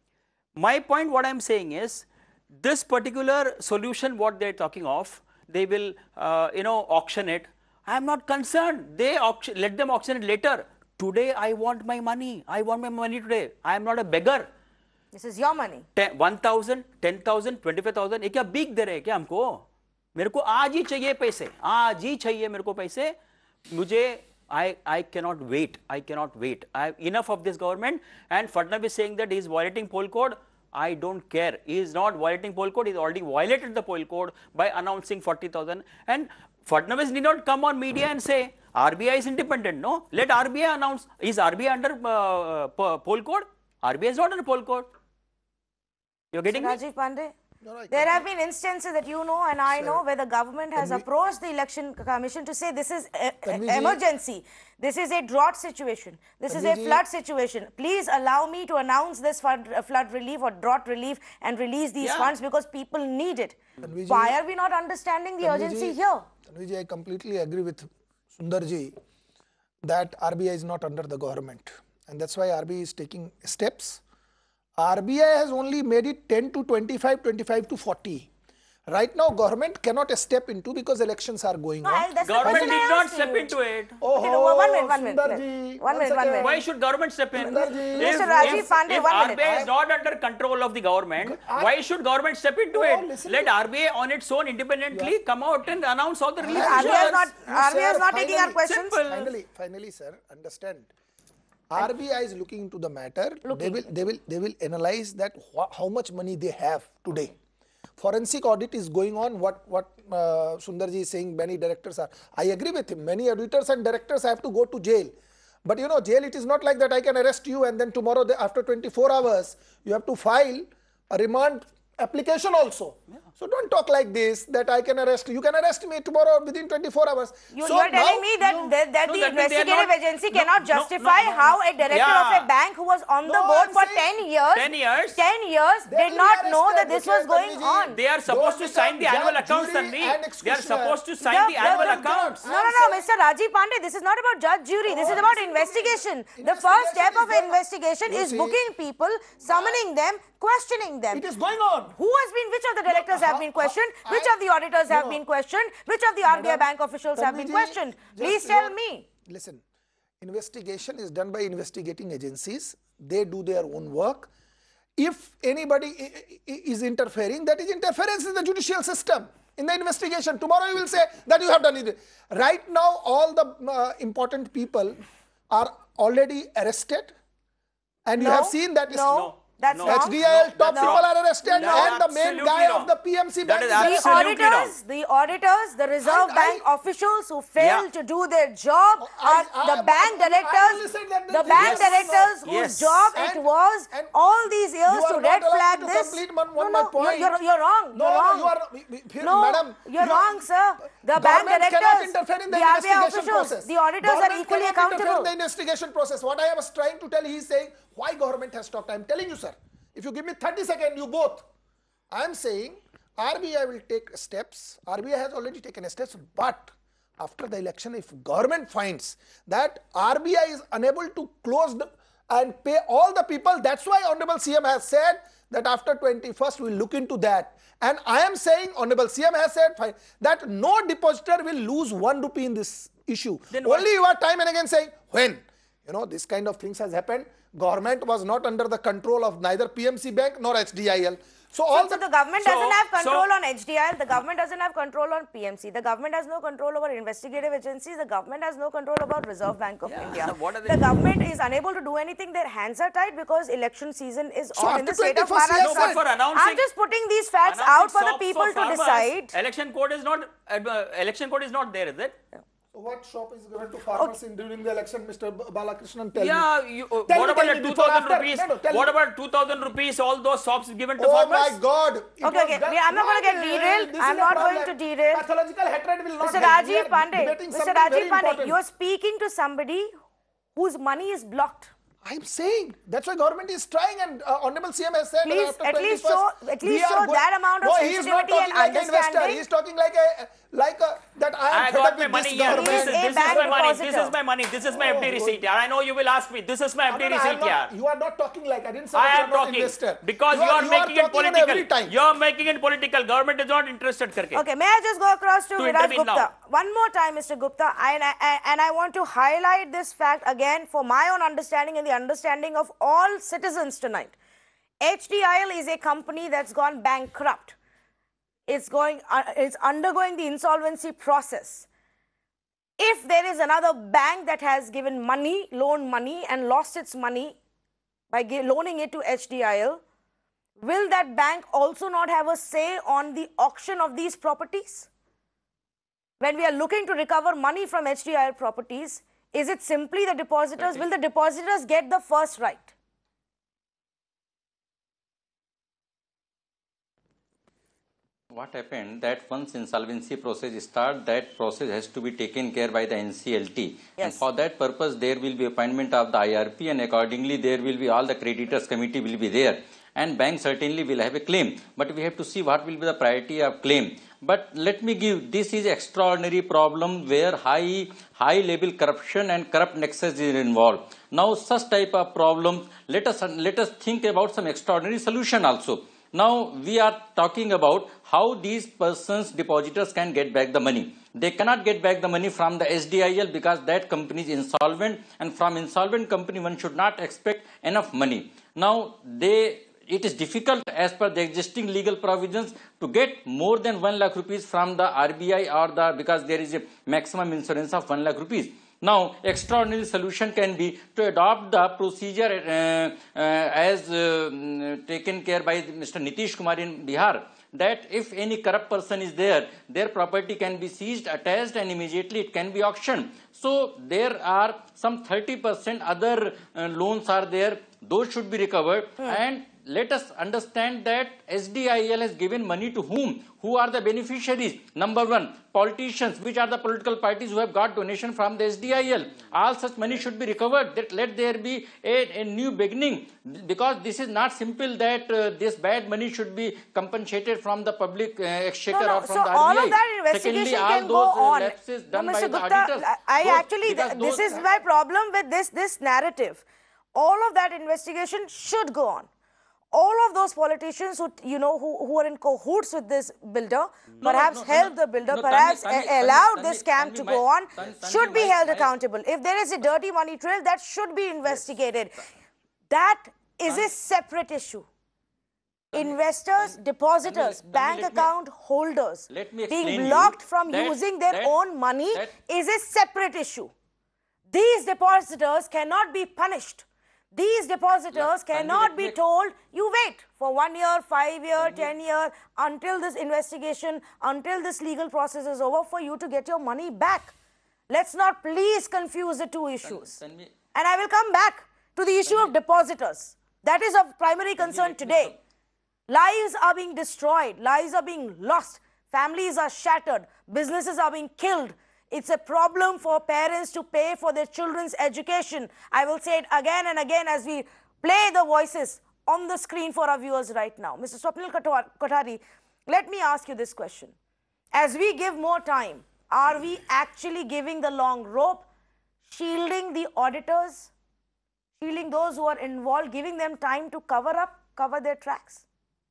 Speaker 13: My point, what I am saying is, this particular solution, what they are talking of, they will, uh, you know, auction it. I am not concerned. They auction, let them auction it later. Today, I want my money. I want my money today. I am not a beggar.
Speaker 1: This is your money.
Speaker 13: one thousand, ten thousand, twenty-five thousand. ये क्या beak दे रहे हैं क्या हमको? मेरे को आज ही चाहिए पैसे. आज ही चाहिए मेरे को पैसे. मुझे I, I cannot wait. I cannot wait. I have enough of this government. And Fadnavis saying that he is violating poll code. I don't care. He is not violating poll code. He has already violated the poll code by announcing forty thousand. And Fadnavis did not come on media and say R B I is independent. No. Let R B I announce. Is R B I under uh, poll code? R B I is not under poll code. You're getting
Speaker 1: so
Speaker 13: me?
Speaker 1: Rajiv Pandey?
Speaker 12: No, no,
Speaker 1: there have been instances that you know and I
Speaker 12: Sir,
Speaker 1: know where the government has approached the election commission to say this is a, a emergency, this is a drought situation, this is a flood situation. Please allow me to announce this flood, uh, flood relief or drought relief and release these
Speaker 13: yeah.
Speaker 1: funds because people need it.
Speaker 12: Tanviji,
Speaker 1: Why are we not understanding the
Speaker 12: Tanviji,
Speaker 1: urgency here?
Speaker 12: Tanviji, I completely agree with Sundarji that R B I is not under the government, and that's why R B I is taking steps. R B I has only made it ten to twenty-five, twenty-five to forty. Right now, government cannot step into because elections are going
Speaker 1: No,
Speaker 12: on.
Speaker 1: I'll- that's the
Speaker 13: Government
Speaker 1: question I
Speaker 13: did not
Speaker 1: asked
Speaker 13: step
Speaker 1: you.
Speaker 13: into it.
Speaker 12: Oh,
Speaker 1: Okay, no, one minute, one minute.
Speaker 12: Sundarji,
Speaker 1: One minute, one minute.
Speaker 13: Why should government step in?
Speaker 12: Sundarji.
Speaker 1: Mister
Speaker 13: If,
Speaker 1: Rajiv
Speaker 13: if,
Speaker 1: Pandey,
Speaker 13: if
Speaker 1: one
Speaker 13: R
Speaker 1: minute.
Speaker 13: B I is not under control of the government,
Speaker 12: I-
Speaker 13: why should government step into
Speaker 12: No,
Speaker 13: it?
Speaker 12: listen
Speaker 13: Let
Speaker 12: to-
Speaker 13: R B I on its own independently come out and announce all the relief
Speaker 1: R B I is
Speaker 13: measures.
Speaker 1: not, R B I is
Speaker 12: Sir,
Speaker 1: not taking our
Speaker 12: finally-
Speaker 1: questions.
Speaker 13: Simple.
Speaker 12: Finally, finally, sir, understand. R B I is looking into the matter. They will, they will, they will analyze that wh how much money they have today. Forensic audit is going on. What what uh, Sundarji is saying, many directors are. I agree with him. Many auditors and directors have to go to jail. But you know, jail, it is not like that I can arrest you and then tomorrow, the, after twenty-four hours, you have to file a remand application also. Yeah. So don't talk like this that I can arrest you. You can arrest me tomorrow within twenty-four hours.
Speaker 1: You,
Speaker 12: so
Speaker 1: you are telling
Speaker 12: now
Speaker 1: me that,
Speaker 12: you,
Speaker 1: that, that
Speaker 13: no,
Speaker 1: the
Speaker 13: that means they are
Speaker 1: investigative
Speaker 13: not-
Speaker 1: agency
Speaker 13: no,
Speaker 1: cannot
Speaker 13: no, no,
Speaker 1: justify
Speaker 13: no, no.
Speaker 1: how a director
Speaker 13: Yeah.
Speaker 1: of a bank who was on the
Speaker 12: No,
Speaker 1: board
Speaker 12: I'm
Speaker 1: for
Speaker 12: saying
Speaker 1: ten years,
Speaker 13: ten years,
Speaker 1: ten years
Speaker 12: They
Speaker 1: did
Speaker 12: will
Speaker 1: not
Speaker 12: be
Speaker 1: know that
Speaker 12: arrested,
Speaker 1: this was
Speaker 12: Mr.
Speaker 1: going
Speaker 12: Tanvi ji.
Speaker 1: on.
Speaker 13: They are supposed to
Speaker 12: Don't
Speaker 13: sign the
Speaker 12: become
Speaker 13: annual
Speaker 12: judge,
Speaker 13: accounts,
Speaker 12: jury
Speaker 13: Tanvi.
Speaker 12: and
Speaker 13: They are
Speaker 12: executioner.
Speaker 13: supposed to sign the
Speaker 1: The-
Speaker 13: annual
Speaker 1: the-
Speaker 13: accounts.
Speaker 1: No, no, no, Mister Rajiv Pandey, this is not about judge jury. This is about investigation. The first step of investigation
Speaker 12: You
Speaker 1: is
Speaker 12: see-
Speaker 1: booking people, summoning them, questioning them.
Speaker 12: It is going on.
Speaker 1: Who has been, which of the directors
Speaker 12: No,
Speaker 1: have
Speaker 12: how-
Speaker 1: been questioned?
Speaker 12: how-
Speaker 1: Which
Speaker 12: I-
Speaker 1: of the auditors
Speaker 12: you
Speaker 1: have
Speaker 12: know,
Speaker 1: been questioned? Which of the R B I
Speaker 12: Madam,
Speaker 1: bank officials have been
Speaker 12: Tanvi ji,
Speaker 1: questioned?
Speaker 12: just
Speaker 1: Please
Speaker 12: you
Speaker 1: tell
Speaker 12: are-
Speaker 1: me.
Speaker 12: Listen, investigation is done by investigating agencies. They do their own work. If anybody i- i- is interfering, that is interference in the judicial system, in the investigation. Tomorrow you will say that you have done it. Right now, all the uh, important people are already arrested. And you
Speaker 1: No,
Speaker 12: have seen that is
Speaker 1: no,
Speaker 13: No,
Speaker 1: that's
Speaker 13: no.
Speaker 1: wrong.
Speaker 12: H D I L top
Speaker 1: that's
Speaker 12: people
Speaker 1: wrong.
Speaker 12: are arrested,
Speaker 13: That is
Speaker 12: and the main
Speaker 13: absolutely
Speaker 12: guy
Speaker 13: wrong.
Speaker 12: of the P M C
Speaker 13: That
Speaker 12: Bank
Speaker 13: is
Speaker 12: is
Speaker 1: The
Speaker 12: arrested.
Speaker 13: absolutely
Speaker 1: auditors,
Speaker 13: wrong.
Speaker 1: the auditors, the Reserve
Speaker 12: I-
Speaker 1: Bank officials who failed
Speaker 13: Yeah.
Speaker 1: to do their job,
Speaker 12: I-
Speaker 1: are
Speaker 12: I-
Speaker 1: the
Speaker 12: I-
Speaker 1: bank
Speaker 12: I- I
Speaker 1: directors,
Speaker 12: only said that
Speaker 1: the
Speaker 12: they
Speaker 1: bank
Speaker 12: did not
Speaker 1: directors
Speaker 12: know.
Speaker 1: whose
Speaker 13: Yes.
Speaker 1: job it
Speaker 12: And-
Speaker 1: was
Speaker 12: and
Speaker 1: all these years
Speaker 12: you
Speaker 1: to
Speaker 12: are
Speaker 1: red
Speaker 12: not allowed
Speaker 1: flag
Speaker 12: to
Speaker 1: this.
Speaker 12: complete one- one
Speaker 1: no,
Speaker 12: my
Speaker 1: no,
Speaker 12: point.
Speaker 1: You're, you're, you're wrong.
Speaker 12: No,
Speaker 1: you're
Speaker 12: no,
Speaker 1: wrong.
Speaker 12: you are, we- we- here,
Speaker 1: no,
Speaker 12: madam,
Speaker 1: you're
Speaker 12: you-
Speaker 1: wrong, sir. The bank
Speaker 12: Government cannot
Speaker 1: directors,
Speaker 12: interfere in the,
Speaker 1: the R B I
Speaker 12: investigation
Speaker 1: officials,
Speaker 12: process.
Speaker 1: the auditors
Speaker 12: Government
Speaker 1: are equally
Speaker 12: cannot interfere
Speaker 1: accountable.
Speaker 12: in the investigation process. What I was trying to tell, he is saying, why government has stopped? I am telling you, sir. If you give me thirty seconds, you both. I am saying, R B I will take steps. R B I has already taken steps, but after the election, if government finds that R B I is unable to close the, and pay all the people, that's why Honorable C M has said that after twenty-first we will look into that. And I am saying, Honorable C M has said fine, that no depositor will lose one rupee in this issue.
Speaker 13: Then what-
Speaker 12: Only you are time and again saying, when? You know, this kind of things has happened. Government was not under the control of neither P M C Bank nor H D I L. So all
Speaker 1: So
Speaker 12: the,
Speaker 1: the government
Speaker 13: so-
Speaker 1: doesn't have control
Speaker 13: so-
Speaker 1: on H D I L, the government doesn't have control on P M C, the government has no control over investigative agencies, the government has no control over Reserve Bank of
Speaker 13: Yeah,
Speaker 1: India.
Speaker 13: so what are
Speaker 1: The
Speaker 13: they-
Speaker 1: government is unable to do anything, their hands are tied because election season is
Speaker 12: So
Speaker 1: on in the
Speaker 12: after
Speaker 1: state of
Speaker 12: twenty-first, yes,
Speaker 1: Maharashtra.
Speaker 12: sir.
Speaker 13: No, but for announcing-
Speaker 1: I'm just putting these facts
Speaker 13: Announcing
Speaker 1: out for the
Speaker 13: shops
Speaker 1: people
Speaker 13: for
Speaker 1: to
Speaker 13: farmers,
Speaker 1: decide.
Speaker 13: Election code is not, uh, election code is not there, is it?
Speaker 12: what shop is given to farmers in during the election, Mister Balakrishnan, tell
Speaker 13: Yeah,
Speaker 12: me.
Speaker 13: you, uh,
Speaker 12: Tell
Speaker 13: what
Speaker 12: me,
Speaker 13: about
Speaker 12: tell
Speaker 13: the
Speaker 12: me,
Speaker 13: two
Speaker 12: before,
Speaker 13: thousand
Speaker 12: after.
Speaker 13: rupees?
Speaker 12: No, no, tell
Speaker 13: What
Speaker 12: me.
Speaker 13: about two thousand rupees, all those shops given to
Speaker 12: Oh
Speaker 13: farmers?
Speaker 12: my God! It
Speaker 1: Okay,
Speaker 12: was
Speaker 1: okay,
Speaker 12: done-
Speaker 1: we- I'm not going to get
Speaker 12: Why?
Speaker 1: derailed.
Speaker 12: This
Speaker 1: I'm
Speaker 12: is a
Speaker 1: not going
Speaker 12: problem.
Speaker 1: to derail.
Speaker 12: Pathological hatred will not
Speaker 1: Mister
Speaker 12: help. We
Speaker 1: Rajiv
Speaker 12: are
Speaker 1: Pandey,
Speaker 12: debating
Speaker 1: Mister
Speaker 12: something very
Speaker 1: Rajiv Pandey,
Speaker 12: important.
Speaker 1: you are speaking to somebody whose money is blocked.
Speaker 12: I'm saying that's why government is trying, and uh, Honorable C M has said
Speaker 1: Please,
Speaker 12: that after
Speaker 1: at least
Speaker 12: twenty-first,
Speaker 1: show- at
Speaker 12: we
Speaker 1: least
Speaker 12: are
Speaker 1: show
Speaker 12: going-
Speaker 1: that amount of
Speaker 12: no, he is not
Speaker 1: sensitivity
Speaker 12: talking
Speaker 1: and
Speaker 12: like an investor.
Speaker 1: understanding.
Speaker 12: He is talking like a like a that I am
Speaker 13: I
Speaker 12: fed
Speaker 13: got
Speaker 12: up
Speaker 13: my
Speaker 12: with
Speaker 13: money
Speaker 12: this
Speaker 13: here. This
Speaker 12: government.
Speaker 13: is,
Speaker 1: He is a
Speaker 13: this is
Speaker 1: bank
Speaker 13: my money. This
Speaker 1: depositor.
Speaker 13: is my money. This is my
Speaker 12: Oh,
Speaker 13: F D
Speaker 12: good.
Speaker 13: receipt. Yeah, I know you will ask me. This is my
Speaker 12: No,
Speaker 13: F D
Speaker 12: no, no, I am
Speaker 13: receipt. Yeah.
Speaker 12: not, you are not talking like I didn't say
Speaker 13: I
Speaker 12: that you
Speaker 13: am
Speaker 12: are not
Speaker 13: talking
Speaker 12: investor.
Speaker 13: because you are, making it
Speaker 12: talking on every
Speaker 13: political.
Speaker 12: time.
Speaker 13: You are making it political. Government is not interested. Karke.
Speaker 1: Okay, may I just go across to,
Speaker 13: To
Speaker 1: Viraj
Speaker 13: intervene
Speaker 1: Gupta?
Speaker 13: now.
Speaker 1: One more time, Mister Gupta, and I, I, and I want to highlight this fact again for my own understanding and the understanding of all citizens tonight. H D I L is a company that's gone bankrupt. It's going, uh, it's undergoing the insolvency process. If there is another bank that has given money, loaned money and lost its money by loaning it to H D I L, will that bank also not have a say on the auction of these properties? When we are looking to recover money from H D I L properties, is it simply the depositors? Will the depositors get the first right?
Speaker 11: What happened that once insolvency process start, that process has to be taken care by the N C L T.
Speaker 1: Yes.
Speaker 11: And for that purpose, there will be appointment of the I R P, and accordingly there will be all the creditors committee will be there. And bank certainly will have a claim, but we have to see what will be the priority of claim. But let me give, this is extraordinary problem where high, high level corruption and corrupt nexus is involved. Now such type of problems, let us, let us think about some extraordinary solution also. Now we are talking about how these persons, depositors can get back the money. They cannot get back the money from the S D I L because that company is insolvent, and from insolvent company one should not expect enough money. Now they, it is difficult as per the existing legal provisions to get more than one lakh rupees from the R B I or the, because there is a maximum insurance of one lakh rupees. Now, extraordinary solution can be to adopt the procedure uh, uh, as uh, taken care by Mister Nitish Kumar in Bihar, that if any corrupt person is there, their property can be seized, attached, and immediately it can be auctioned. So, there are some thirty percent other uh, loans are there, those should be recovered. Hmm. And let us understand that S D I L has given money to whom? Who are the beneficiaries? Number one, politicians. Which are the political parties who have got donation from the S D I L? All such money should be recovered. That let there be a, a new beginning, because this is not simple that uh, this bad money should be compensated from the public uh, exchequer
Speaker 1: no, no.
Speaker 11: or from
Speaker 1: so
Speaker 11: the R B I.
Speaker 1: all of that investigation
Speaker 11: Secondly,
Speaker 1: can
Speaker 11: all
Speaker 1: go
Speaker 11: those,
Speaker 1: on.
Speaker 11: Uh, lapses done
Speaker 1: no,
Speaker 11: by
Speaker 1: Mister
Speaker 11: the
Speaker 1: Gupta,
Speaker 11: auditors.
Speaker 1: I
Speaker 11: those,
Speaker 1: actually, th this is my problem with this, this narrative. All of that investigation should go on. All of those politicians who, you know, who, who are in cahoots with this builder,
Speaker 11: no,
Speaker 1: perhaps
Speaker 11: no, no,
Speaker 1: helped
Speaker 11: no,
Speaker 1: the builder,
Speaker 11: no,
Speaker 1: perhaps
Speaker 11: Tanvi, Tanvi,
Speaker 1: allowed
Speaker 11: Tanvi,
Speaker 1: this scam
Speaker 11: Tanvi,
Speaker 1: to
Speaker 11: my,
Speaker 1: go on,
Speaker 11: Tanvi,
Speaker 1: should be
Speaker 11: my,
Speaker 1: held
Speaker 11: my,
Speaker 1: accountable. If there is a dirty money trail, that should be investigated. Yes. That is Tanvi, a separate issue. Tanvi, Investors, Tanvi, depositors, Tanvi, bank Tanvi, account me, holders being blocked from that, using their that, own money that, is a separate issue. These depositors cannot be punished. These depositors yeah, cannot be told, you wait for one year, five year, ten year, until this investigation, until this legal process is over for you to get your money back. Let's not please confuse the two issues. Can, can we, and I will come back to the issue of depositors. That is of primary concern today. Lives are being destroyed. Lives are being lost. Families are shattered. Businesses are being killed. It's a problem for parents to pay for their children's education. I will say it again and again as we play the voices on the screen for our viewers right now. Mister Swapnil Kothari, let me ask you this question. As we give more time, are we actually giving the long rope, shielding the auditors, shielding those who are involved, giving them time to cover up, cover their tracks?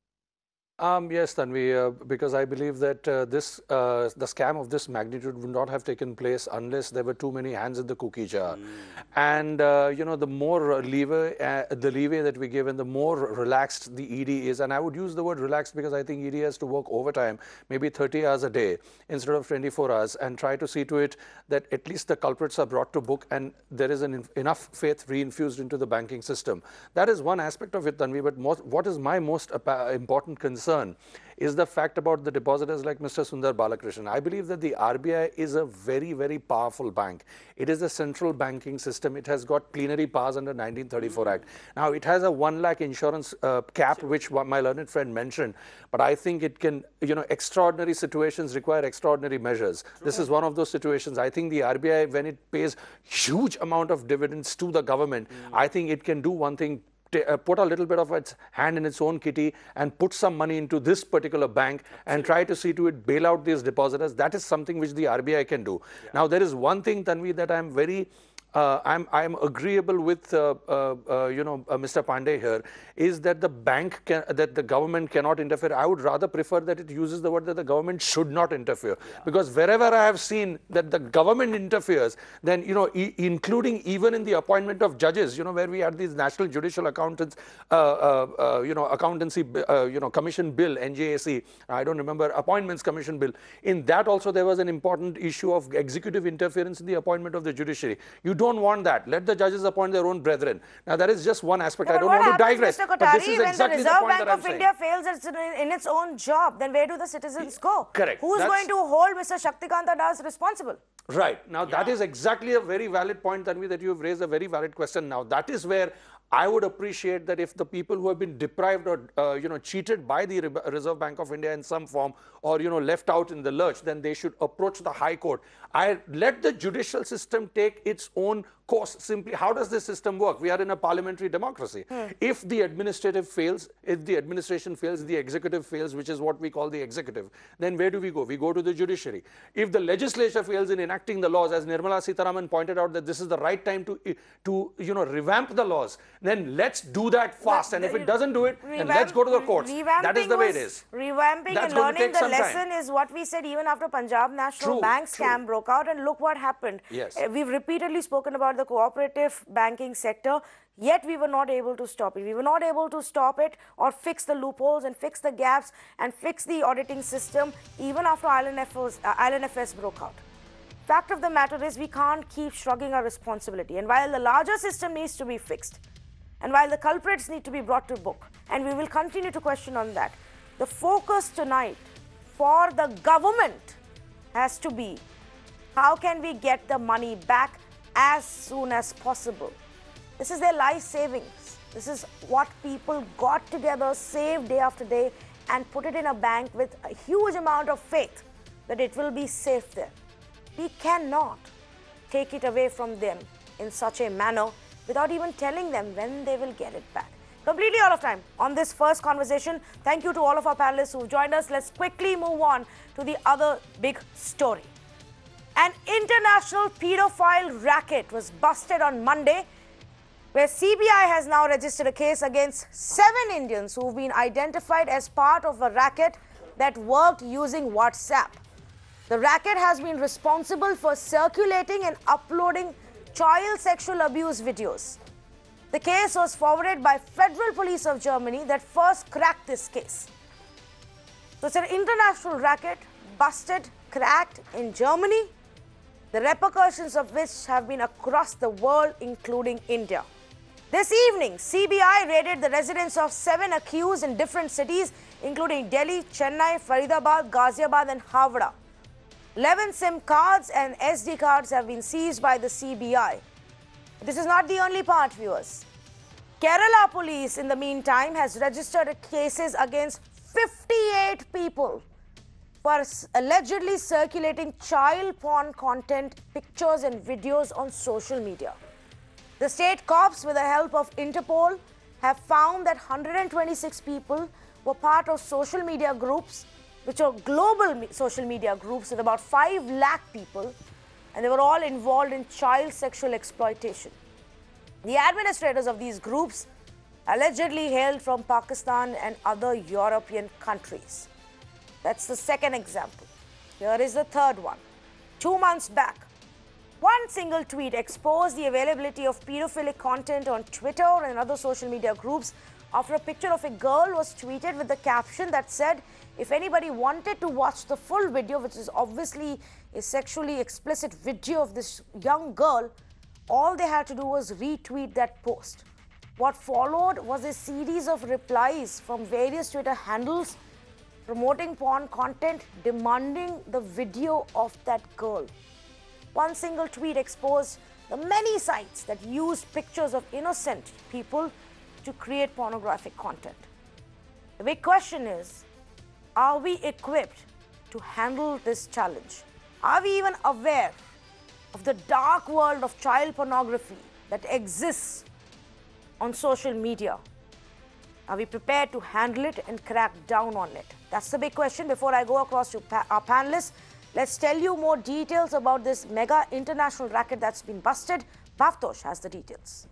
Speaker 10: Um, yes, Tanvi, uh, because I believe that uh, this, uh, the scam of this magnitude would not have taken place unless there were too many hands in the cookie jar. Mm. And, uh, you know, the more leeway, uh, the leeway that we give and the more relaxed the E D is, and I would use the word relaxed because I think E D has to work overtime, maybe thirty hours a day instead of twenty-four hours, and try to see to it that at least the culprits are brought to book and there is an enough faith reinfused into the banking system. That is one aspect of it, Tanvi, but most, what is my most important concern is the fact about the depositors like Mister Sundar Balakrishnan. I believe that the R B I is a very, very powerful bank. It is a central banking system. It has got plenary powers under nineteen thirty-four Act. Now, it has a one lakh insurance uh, cap, which my learned friend mentioned, but I think it can, you know, extraordinary situations require extraordinary measures. True. This is one of those situations. I think the R B I, when it pays huge amount of dividends to the government, mm. I think it can do one thing. Uh, put a little bit of its hand in its own kitty and put some money into this particular bank. Absolutely. And try to see to it bail out these depositors. That is something which the R B I can do. Yeah. Now, there is one thing, Tanvi, that I'm very Uh, I'm, I'm agreeable with, uh, uh, uh, you know, uh, Mister Pandey here, is that the bank, can, that the government cannot interfere. I would rather prefer that it uses the word that the government should not interfere. Yeah. Because wherever I have seen that the government interferes, then, you know, e including even in the appointment of judges, you know, where we had these National Judicial Accountants, uh, uh, uh, you know, Accountancy, uh, you know, Commission Bill, N J A C, I don't remember, Appointments Commission Bill. In that also there was an important issue of executive interference in the appointment of the judiciary. You don't want that. Let the judges appoint their own brethren. Now, that is just one aspect.
Speaker 1: No,
Speaker 10: I don't want to digress.
Speaker 1: Mister Kothari,
Speaker 10: but this is
Speaker 1: when
Speaker 10: exactly
Speaker 1: the Reserve
Speaker 10: the point
Speaker 1: Bank
Speaker 10: that
Speaker 1: of
Speaker 10: I'm
Speaker 1: India
Speaker 10: saying.
Speaker 1: fails in its own job, then where do the citizens go?
Speaker 10: Correct.
Speaker 1: Who's
Speaker 10: That's
Speaker 1: going to hold Mister Shaktikanta Das responsible?
Speaker 10: Right. Now,
Speaker 1: yeah.
Speaker 10: that is exactly a very valid point, Tanvi, that you have raised a very valid question. Now, that is where I would appreciate that if the people who have been deprived or, uh, you know, cheated by the Reserve Bank of India in some form or, you know, left out in the lurch, then they should approach the High Court. I let the judicial system take its own course, simply, how does this system work? We are in a parliamentary democracy. Hmm. If the administrative fails, if the administration fails, the executive fails, which is what we call the executive, then where do we go? We go to the judiciary. If the legislature fails in enacting the laws, as Nirmala Sitharaman pointed out that this is the right time to, to you know, revamp the laws, then let's do that fast. But and if it doesn't do it, then let's go to the courts. That is the way it is.
Speaker 1: Revamping
Speaker 10: That's
Speaker 1: and learning the lesson
Speaker 10: time.
Speaker 1: is what we said even after Punjab National
Speaker 10: True,
Speaker 1: Bank scam
Speaker 10: true.
Speaker 1: broke out, and look what happened.
Speaker 10: Yes.
Speaker 1: Uh, We've repeatedly spoken about the cooperative banking sector, yet we were not able to stop it. We were not able to stop it or fix the loopholes and fix the gaps and fix the auditing system even after I L N F S, uh, I L N F S broke out. Fact of the matter is we can't keep shrugging our responsibility, and while the larger system needs to be fixed and while the culprits need to be brought to book, and we will continue to question on that, the focus tonight for the government has to be how can we get the money back as soon as possible. This is their life savings. This is what people got together, saved day after day, and put it in a bank with a huge amount of faith that it will be safe there. We cannot take it away from them in such a manner without even telling them when they will get it back. Completely out of time on this first conversation. Thank you to all of our panelists who've joined us. Let's quickly move on to the other big story. An international pedophile racket was busted on Monday, where C B I has now registered a case against seven Indians who've been identified as part of a racket that worked using WhatsApp. The racket has been responsible for circulating and uploading child sexual abuse videos. The case was forwarded by Federal Police of Germany that first cracked this case. So it's an international racket busted, cracked in Germany, the repercussions of which have been across the world, including India. This evening, C B I raided the residence of seven accused in different cities, including Delhi, Chennai, Faridabad, Ghaziabad, and Howrah. eleven SIM cards and S D cards have been seized by the C B I. This is not the only part, viewers. Kerala police, in the meantime, has registered cases against fifty-eight people for allegedly circulating child porn content, pictures and videos on social media. The state cops, with the help of Interpol, have found that one hundred twenty-six people were part of social media groups, which are global me social media groups with about five lakh people, and they were all involved in child sexual exploitation. The administrators of these groups allegedly hailed from Pakistan and other European countries. That's the second example. Here is the third one. Two months back, one single tweet exposed the availability of pedophilic content on Twitter and other social media groups after a picture of a girl was tweeted with the caption that said, if anybody wanted to watch the full video, which is obviously a sexually explicit video of this young girl, all they had to do was retweet that post. What followed was a series of replies from various Twitter handles promoting porn content, demanding the video of that girl. One single tweet exposed the many sites that used pictures of innocent people to create pornographic content. The big question is, are we equipped to handle this challenge? Are we even aware of the dark world of child pornography that exists on social media? Are we prepared to handle it and crack down on it? That's the big question. Before I go across to pa our panelists, let's tell you more details about this mega international racket that's been busted. Bhavtosh has the details.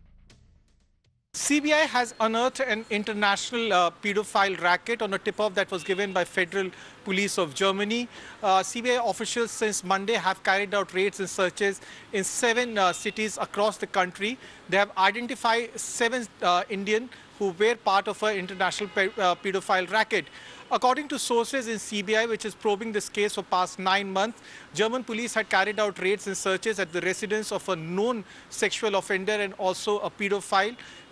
Speaker 14: C B I has unearthed an international uh, pedophile racket on a tip-off that was given by Federal Police of Germany. Uh, C B I officials since Monday have carried out raids and searches in seven uh, cities across the country. They have identified seven uh, Indian who were part of an international pe uh, pedophile racket. According to sources in C B I, which is probing this case for past nine months, German police had carried out raids and searches at the residence of a known sexual offender and also a pedophile.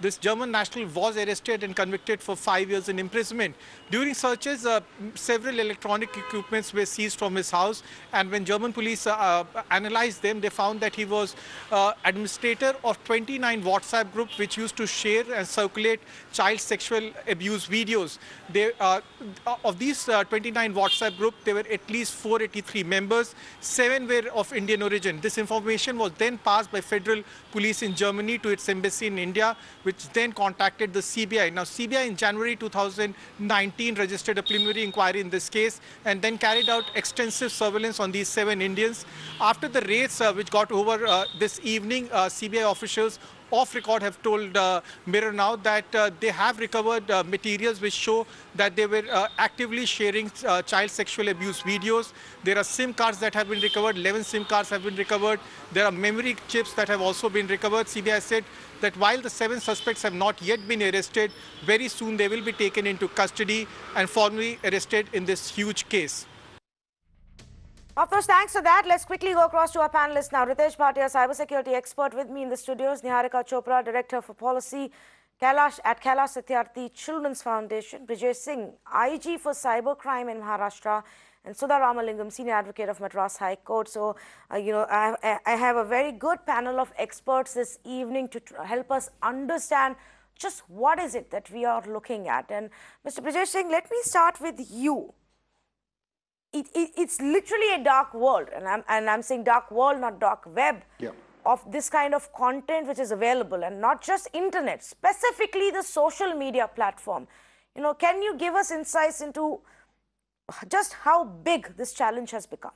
Speaker 14: this German national was arrested and convicted for five years in imprisonment. During searches, uh, several electronic equipments were seized from his house, and when German police uh, uh, analyzed them, they found that he was uh, administrator of twenty-nine WhatsApp groups which used to share and circulate child sexual abuse videos. They, uh, of these uh, twenty-nine WhatsApp groups, there were at least four hundred eighty-three members, seven were of Indian origin. This information was then passed by federal police in Germany to its embassy in India, which then contacted the C B I. Now, C B I in January two thousand nineteen registered a preliminary inquiry in this case and then carried out extensive surveillance on these seven Indians. After the raids, uh, which got over uh, this evening, uh, C B I officials off record have told uh, Mirror Now that uh, they have recovered uh, materials which show that they were uh, actively sharing uh, child sexual abuse videos. There are SIM cards that have been recovered, eleven SIM cards have been recovered. There are memory chips that have also been recovered. C B I said that while the seven suspects have not yet been arrested, very soon they will be taken into custody and formally arrested in this huge case.
Speaker 1: Of course, thanks for that. Let's quickly go across to our panelists now. Ritesh Bhatia, cybersecurity expert, with me in the studios. Niharika Chopra, Director for Policy Kailash at Kailash Satyarthi Children's Foundation. Brijesh Singh, I G for Cybercrime in Maharashtra. And Sudha Ramalingam, Senior Advocate of Madras High Court. So, uh, you know, I, I have a very good panel of experts this evening to help us understand just what is it that we are looking at. And Mister Brijesh Singh, let me start with you. It, it, it's literally a dark world, and I'm, and I'm saying dark world, not dark web, yeah, of this kind of content which is available, and not just internet, specifically the social media platform. You know, can you give us insights into just how big this challenge has become?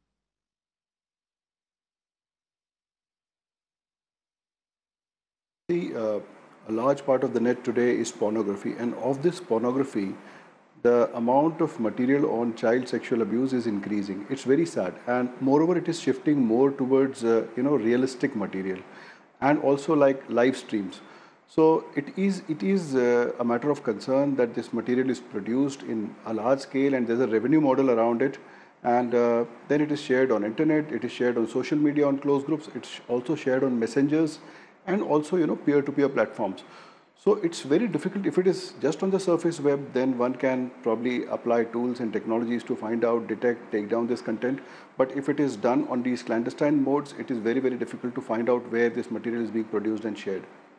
Speaker 15: See, uh, a large part of the net today is pornography, and of this pornography, the amount of material on child sexual abuse is increasing. It's very sad, and moreover it is shifting more towards uh, you know realistic material, and also like live streams. So it is it is uh, a matter of concern that this material is produced in a large scale and there's a revenue model around it, and uh, then it is shared on internet, it is shared on social media, on closed groups, it's also shared on messengers and also you know peer-to-peer platforms. So it's very difficult. If it is just on the surface web, then one can probably apply tools and technologies to find out, detect, take down this content. But if it is done on these clandestine modes, it is very, very difficult to find out where this material is being produced and shared.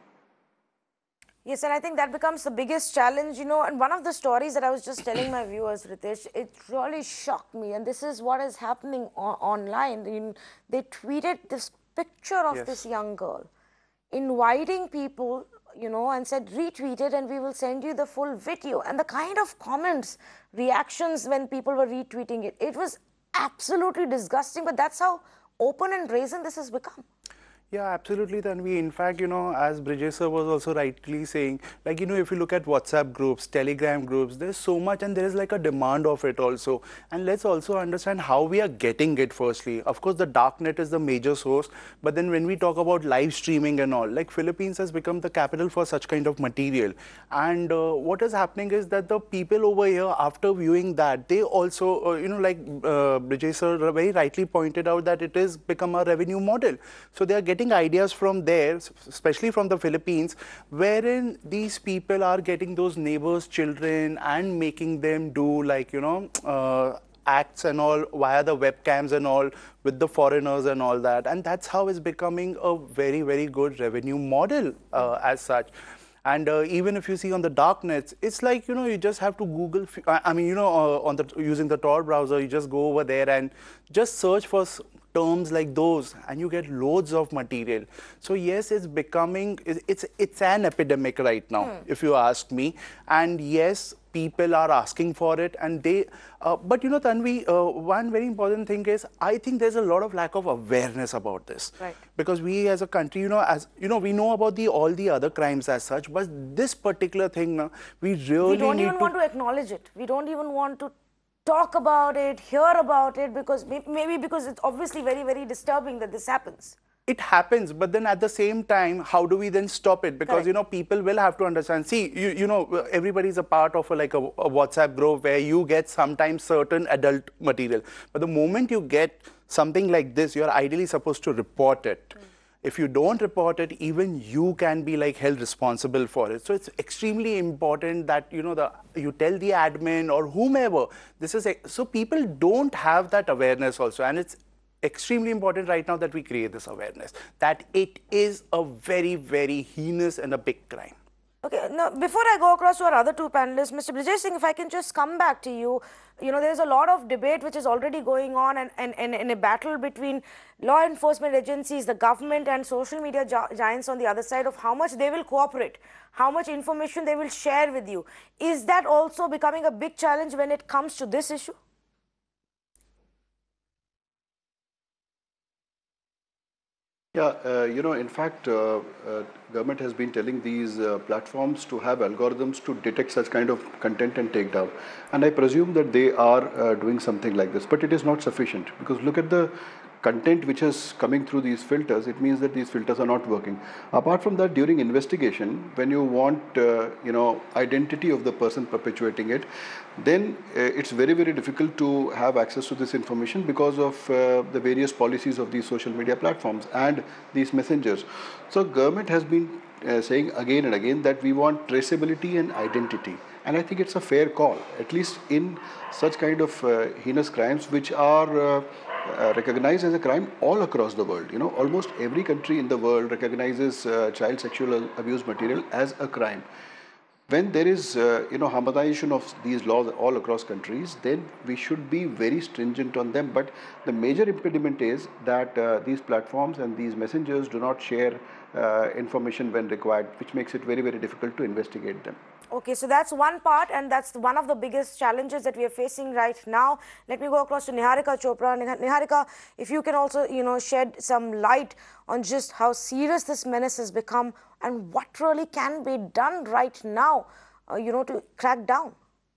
Speaker 1: Yes, and I think that becomes the biggest challenge, you know, and one of the stories that I was just telling my viewers, Ritesh, it really shocked me, and this is what is happening online. They tweeted this picture of yes. this young girl, inviting people, you know, and said retweet it and we will send you the full video. And the kind of comments, reactions when people were retweeting it, it was absolutely disgusting, but that's how open and brazen this has become.
Speaker 16: Yeah, absolutely, Tanvi. In fact, you know, as Brijesh sir was also rightly saying, like, you know, if you look at WhatsApp groups, Telegram groups, there's so much and there is like a demand of it also. And let's also understand how we are getting it firstly. Of course, the darknet is the major source. But then when we talk about live streaming and all, like Philippines has become the capital for such kind of material. And uh, what is happening is that the people over here, after viewing that, they also, uh, you know, like uh, Brijesh sir very rightly pointed out that it has become a revenue model. So they are getting Getting ideas from there, especially from the Philippines, wherein these people are getting those neighbors' children and making them do like, you know, uh, acts and all via the webcams and all with the foreigners and all that. And that's how it's becoming a very, very good revenue model uh, as such. And uh, even if you see on the dark nets, it's like, you know, you just have to Google, I mean, you know, uh, on the using the Tor browser, you just go over there and just search for terms like those and you get loads of material. So yes, it's becoming, it's it's an epidemic right now, hmm. if you ask me. And yes, people are asking for it, and they, uh, but you know, Tanvi, uh, one very important thing is, I think there's a lot of lack of awareness about this.
Speaker 1: Right.
Speaker 16: Because we as a country, you know, as you know, we know about the all the other crimes as such, but this particular thing, uh, we really
Speaker 1: We don't
Speaker 16: need
Speaker 1: even
Speaker 16: to
Speaker 1: want to acknowledge it. We don't even want to talk about it, hear about it, because maybe because it's obviously very, very disturbing that this happens.
Speaker 16: It happens, but then at the same time, how do we then stop it? Because, Correct. you know, people will have to understand. See, you, you know, everybody's a part of a, like a, a WhatsApp group where you get sometimes certain adult material. But the moment you get something like this, you're ideally supposed to report it. Mm. If you don't report it, even you can be like held responsible for it. So it's extremely important that, you know, the you tell the admin or whomever. This is a, so people don't have that awareness also, and it's extremely important right now that we create this awareness that it is a very, very heinous and a big crime.
Speaker 1: Okay, now before I go across to our other two panelists, Mister Brijesh Singh, if I can just come back to you, you know, there's a lot of debate which is already going on, and, and, and, and a battle between law enforcement agencies, the government and social media gi giants on the other side of how much they will cooperate, how much information they will share with you. Is that also becoming a big challenge when it comes to this issue?
Speaker 15: Yeah, uh, you know, in fact, uh, uh, government has been telling these uh, platforms to have algorithms to detect such kind of content and take down. And I presume that they are uh, doing something like this, but it is not sufficient, because look at the content which is coming through these filters. It means that these filters are not working. Apart from that, during investigation, when you want, uh, you know, identity of the person perpetuating it, then uh, it's very, very difficult to have access to this information because of uh, the various policies of these social media platforms and these messengers. So government has been uh, saying again and again that we want traceability and identity. And I think it's a fair call, at least in such kind of uh, heinous crimes which are uh, uh, recognized as a crime all across the world. You know, almost every country in the world recognizes uh, child sexual abuse material as a crime. When there is, uh, you know, harmonization of these laws all across countries, then we should be very stringent on them. But the major impediment is that uh, these platforms and these messengers do not share uh, information when required, which makes it very, very difficult to investigate them.
Speaker 1: Okay, so that's one part, and that's one of the biggest challenges that we are facing right now. Let me go across to Niharika Chopra. Niharika, if you can also, you know, shed some light on just how serious this menace has become and what really can be done right now, uh, you know, to crack down.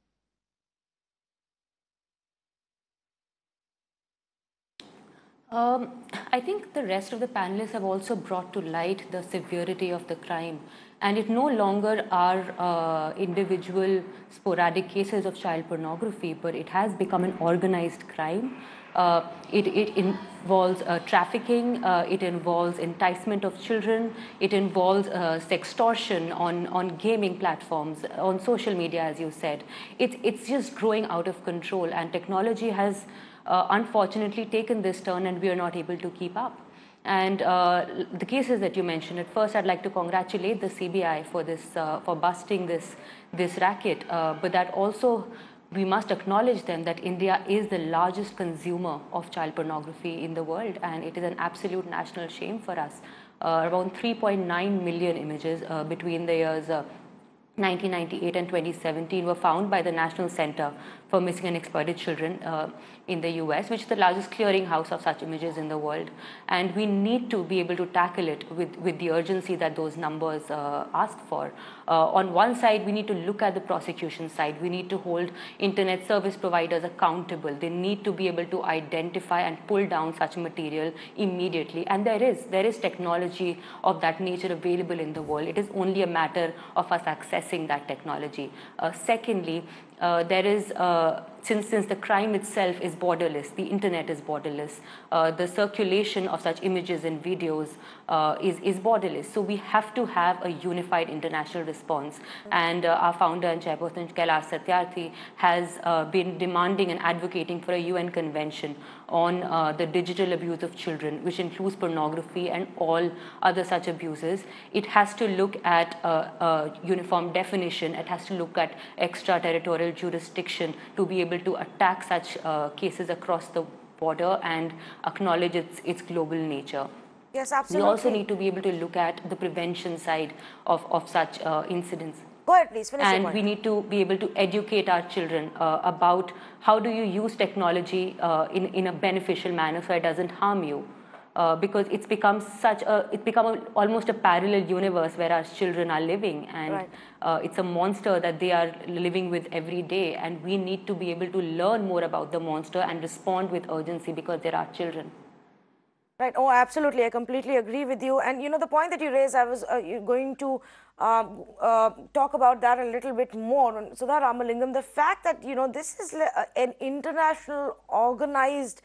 Speaker 17: Um, I think the rest of the panelists have also brought to light the severity of the crime. And it no longer are uh, individual sporadic cases of child pornography, but it has become an organized crime. Uh, it, it involves uh, trafficking, uh, it involves enticement of children, it involves uh, sextortion on, on gaming platforms, on social media, as you said. It, it's just growing out of control, and technology has uh, unfortunately taken this turn, and we are not able to keep up. And uh, the cases that you mentioned, at first I'd like to congratulate the C B I for this, uh, for busting this, this racket, uh, but that also we must acknowledge then that India is the largest consumer of child pornography in the world, and it is an absolute national shame for us. Uh, around three point nine million images uh, between the years uh, nineteen ninety-eight and twenty seventeen were found by the National Center for Missing and Exploited Children uh, in the U S, which is the largest clearinghouse of such images in the world. And we need to be able to tackle it with, with the urgency that those numbers uh, ask for. Uh, on one side, we need to look at the prosecution side. We need to hold internet service providers accountable. They need to be able to identify and pull down such material immediately. And there is, there is technology of that nature available in the world. It is only a matter of us accessing that technology. Uh, secondly, Uh, there is, uh, since, since the crime itself is borderless, the internet is borderless, uh, the circulation of such images and videos uh, is, is borderless. So we have to have a unified international response. And uh, our founder and chairperson, Kailash Satyarthi, has uh, been demanding and advocating for a U N convention on uh, the digital abuse of children, which includes pornography and all other such abuses. It has to look at uh, a uniform definition. It has to look at extraterritorial jurisdiction to be able to attack such uh, cases across the border and acknowledge its, its global nature.
Speaker 1: Yes, absolutely.
Speaker 17: We also need to be able to look at the prevention side of, of such uh, incidents.
Speaker 1: Go ahead, please. Finish
Speaker 17: and
Speaker 1: your point.
Speaker 17: We need to be able to educate our children uh, about how do you use technology uh, in, in a beneficial manner so it doesn't harm you. Uh, because it's become such a, it's become a, almost a parallel universe where our children are living, and
Speaker 1: right.
Speaker 17: uh, it's a monster that they are living with every day, and we need to be able to learn more about the monster and respond with urgency because they're our children.
Speaker 1: Right. Oh, absolutely. I completely agree with you. And, you know, the point that you raised, I was uh, going to um, uh, talk about that a little bit more. So that Ramalingam, the fact that, you know, this is an international organized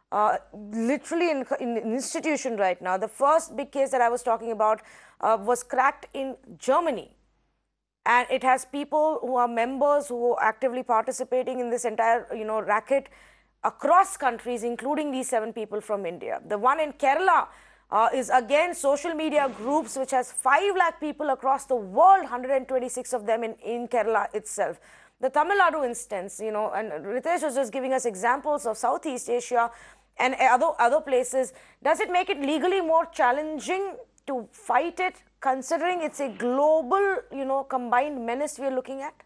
Speaker 1: uh, literally in, in an institution right now. The first big case that I was talking about uh, was cracked in Germany. And it has people who are members who are actively participating in this entire, you know, racket across countries, including these seven people from India. The one in Kerala uh, is again social media groups which has five lakh people across the world, one hundred twenty-six of them in, in Kerala itself. The Tamil Nadu instance, you know, and Ritesh was just giving us examples of Southeast Asia and other, other places. Does it make it legally more challenging to fight it, considering it's a global, you know, combined menace we are looking at?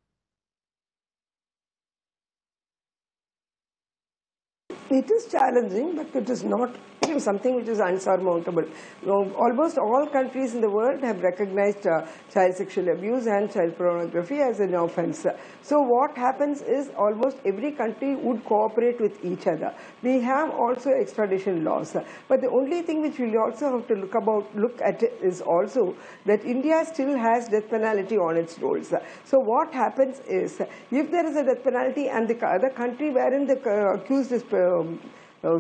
Speaker 18: It is challenging, but it is not something which is unsurmountable. You know, almost all countries in the world have recognized uh, child sexual abuse and child pornography as an offense. So what happens is almost every country would cooperate with each other. We have also extradition laws, but the only thing which we also have to look about look at is also that India still has death penalty on its rolls. So what happens is, if there is a death penalty and the other country wherein the uh, accused is um, uh,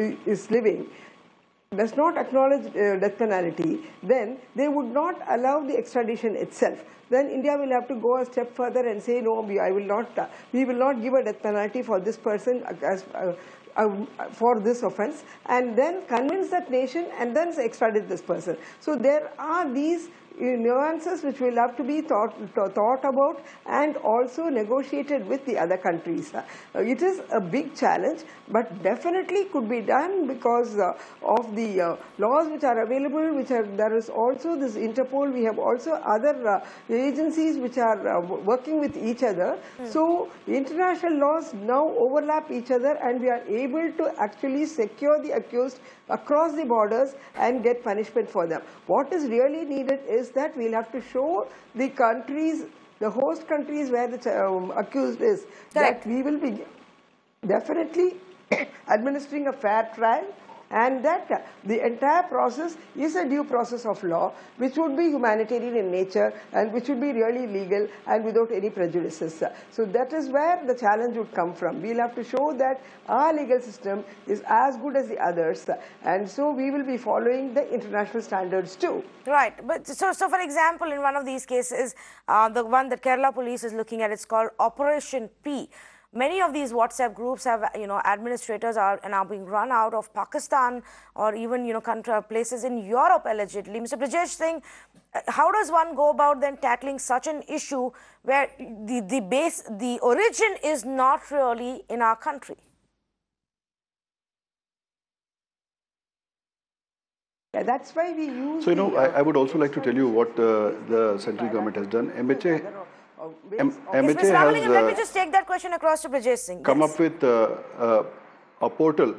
Speaker 18: is living does not acknowledge uh, death penalty, then they would not allow the extradition itself. Then India will have to go a step further and say, no, we, I will not, uh, we will not give a death penalty for this person as, uh, uh, for this offense, and then convince that nation and then extradite this person. So there are these nuances which will have to be thought, thought about and also negotiated with the other countries. Uh, it is a big challenge, but definitely could be done because uh, of the uh, laws which are available, which are, there is also this Interpol, we have also other uh, agencies which are uh, working with each other. Mm. So international laws now overlap each other and we are able to actually secure the accused across the borders and get punishment for them. What is really needed is that we'll have to show the countries, the host countries where the um, accused is, Correct. That we will be definitely administering a fair trial, and that uh, the entire process is a due process of law which would be humanitarian in nature and which would be really legal and without any prejudices. So that is where the challenge would come from. We'll have to show that our legal system is as good as the others, and so we will be following the international standards too.
Speaker 1: Right, but so, so for example, in one of these cases, uh, the one that Kerala police is looking at, it's called Operation P. Many of these WhatsApp groups have, you know, administrators are now being run out of Pakistan or even, you know, country, places in Europe allegedly. Mister Brajesh Singh, how does one go about then tackling such an issue where the, the base, the origin is not really in our country?
Speaker 18: Yeah, that's why we use.
Speaker 15: So, you know, I, I would also like to tell you what uh, the central government has done. M H A. M
Speaker 1: yes, Mister
Speaker 15: has,
Speaker 1: uh, let me just take that question across to Brajesh Singh.
Speaker 15: Come
Speaker 1: yes.
Speaker 15: up with uh, uh, a portal.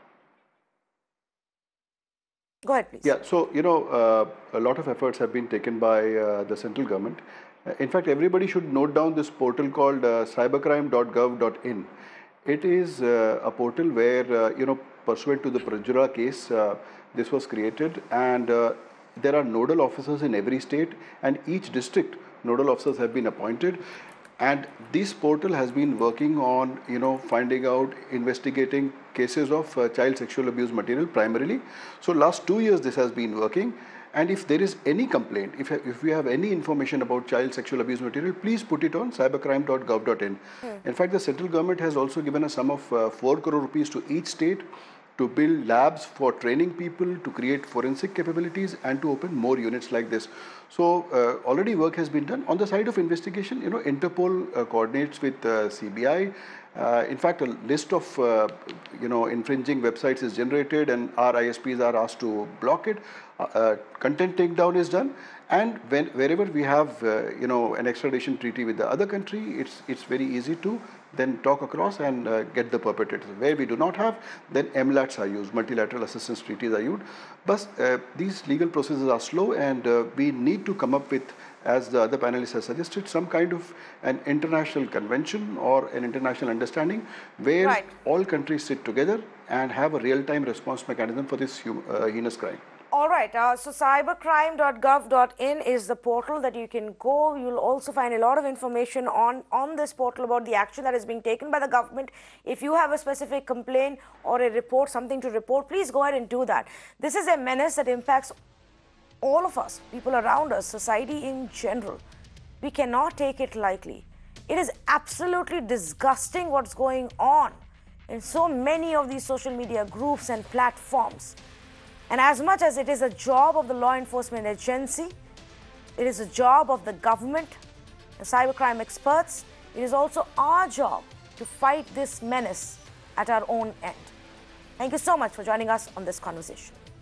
Speaker 1: Go ahead, please.
Speaker 15: Yeah, so, you know, uh, a lot of efforts have been taken by uh, the central government. Uh, in fact, everybody should note down this portal called uh, cybercrime dot gov dot in. It is uh, a portal where, uh, you know, pursuant to the Prajura case, uh, this was created, and uh, there are nodal officers in every state, and each district nodal officers have been appointed, and this portal has been working on, you know, finding out, investigating cases of uh, child sexual abuse material primarily. So last two years this has been working, and if there is any complaint, if, if we have any information about child sexual abuse material, please put it on cybercrime dot gov dot in. Hmm. In fact, the central government has also given a sum of uh, four crore rupees to each state to build labs for training people, to create forensic capabilities, and to open more units like this. So uh, already work has been done. On the side of investigation, you know, Interpol uh, coordinates with uh, C B I. Uh, in fact, a list of, uh, you know, infringing websites is generated, and our I S Ps are asked to block it. Uh, uh, content takedown is done. And when, wherever we have, uh, you know, an extradition treaty with the other country, it's, it's very easy to then talk across and uh, get the perpetrators. Where we do not have, then M LATs are used, multilateral assistance treaties are used. But uh, these legal processes are slow, and uh, we need to come up with as the other panelists have suggested, some kind of an international convention or an international understanding where
Speaker 1: Right.
Speaker 15: all countries sit together and have a real-time response mechanism for this hum, uh, heinous crime.
Speaker 1: All right, uh, so cybercrime dot gov dot in is the portal that you can go. You'll also find a lot of information on, on this portal about the action that is being taken by the government. If you have a specific complaint or a report, something to report, please go ahead and do that. This is a menace that impacts all of us, people around us, society in general. We cannot take it lightly. It is absolutely disgusting what's going on in so many of these social media groups and platforms. And as much as it is a job of the law enforcement agency, it is a job of the government, the cybercrime experts, it is also our job to fight this menace at our own end. Thank you so much for joining us on this conversation.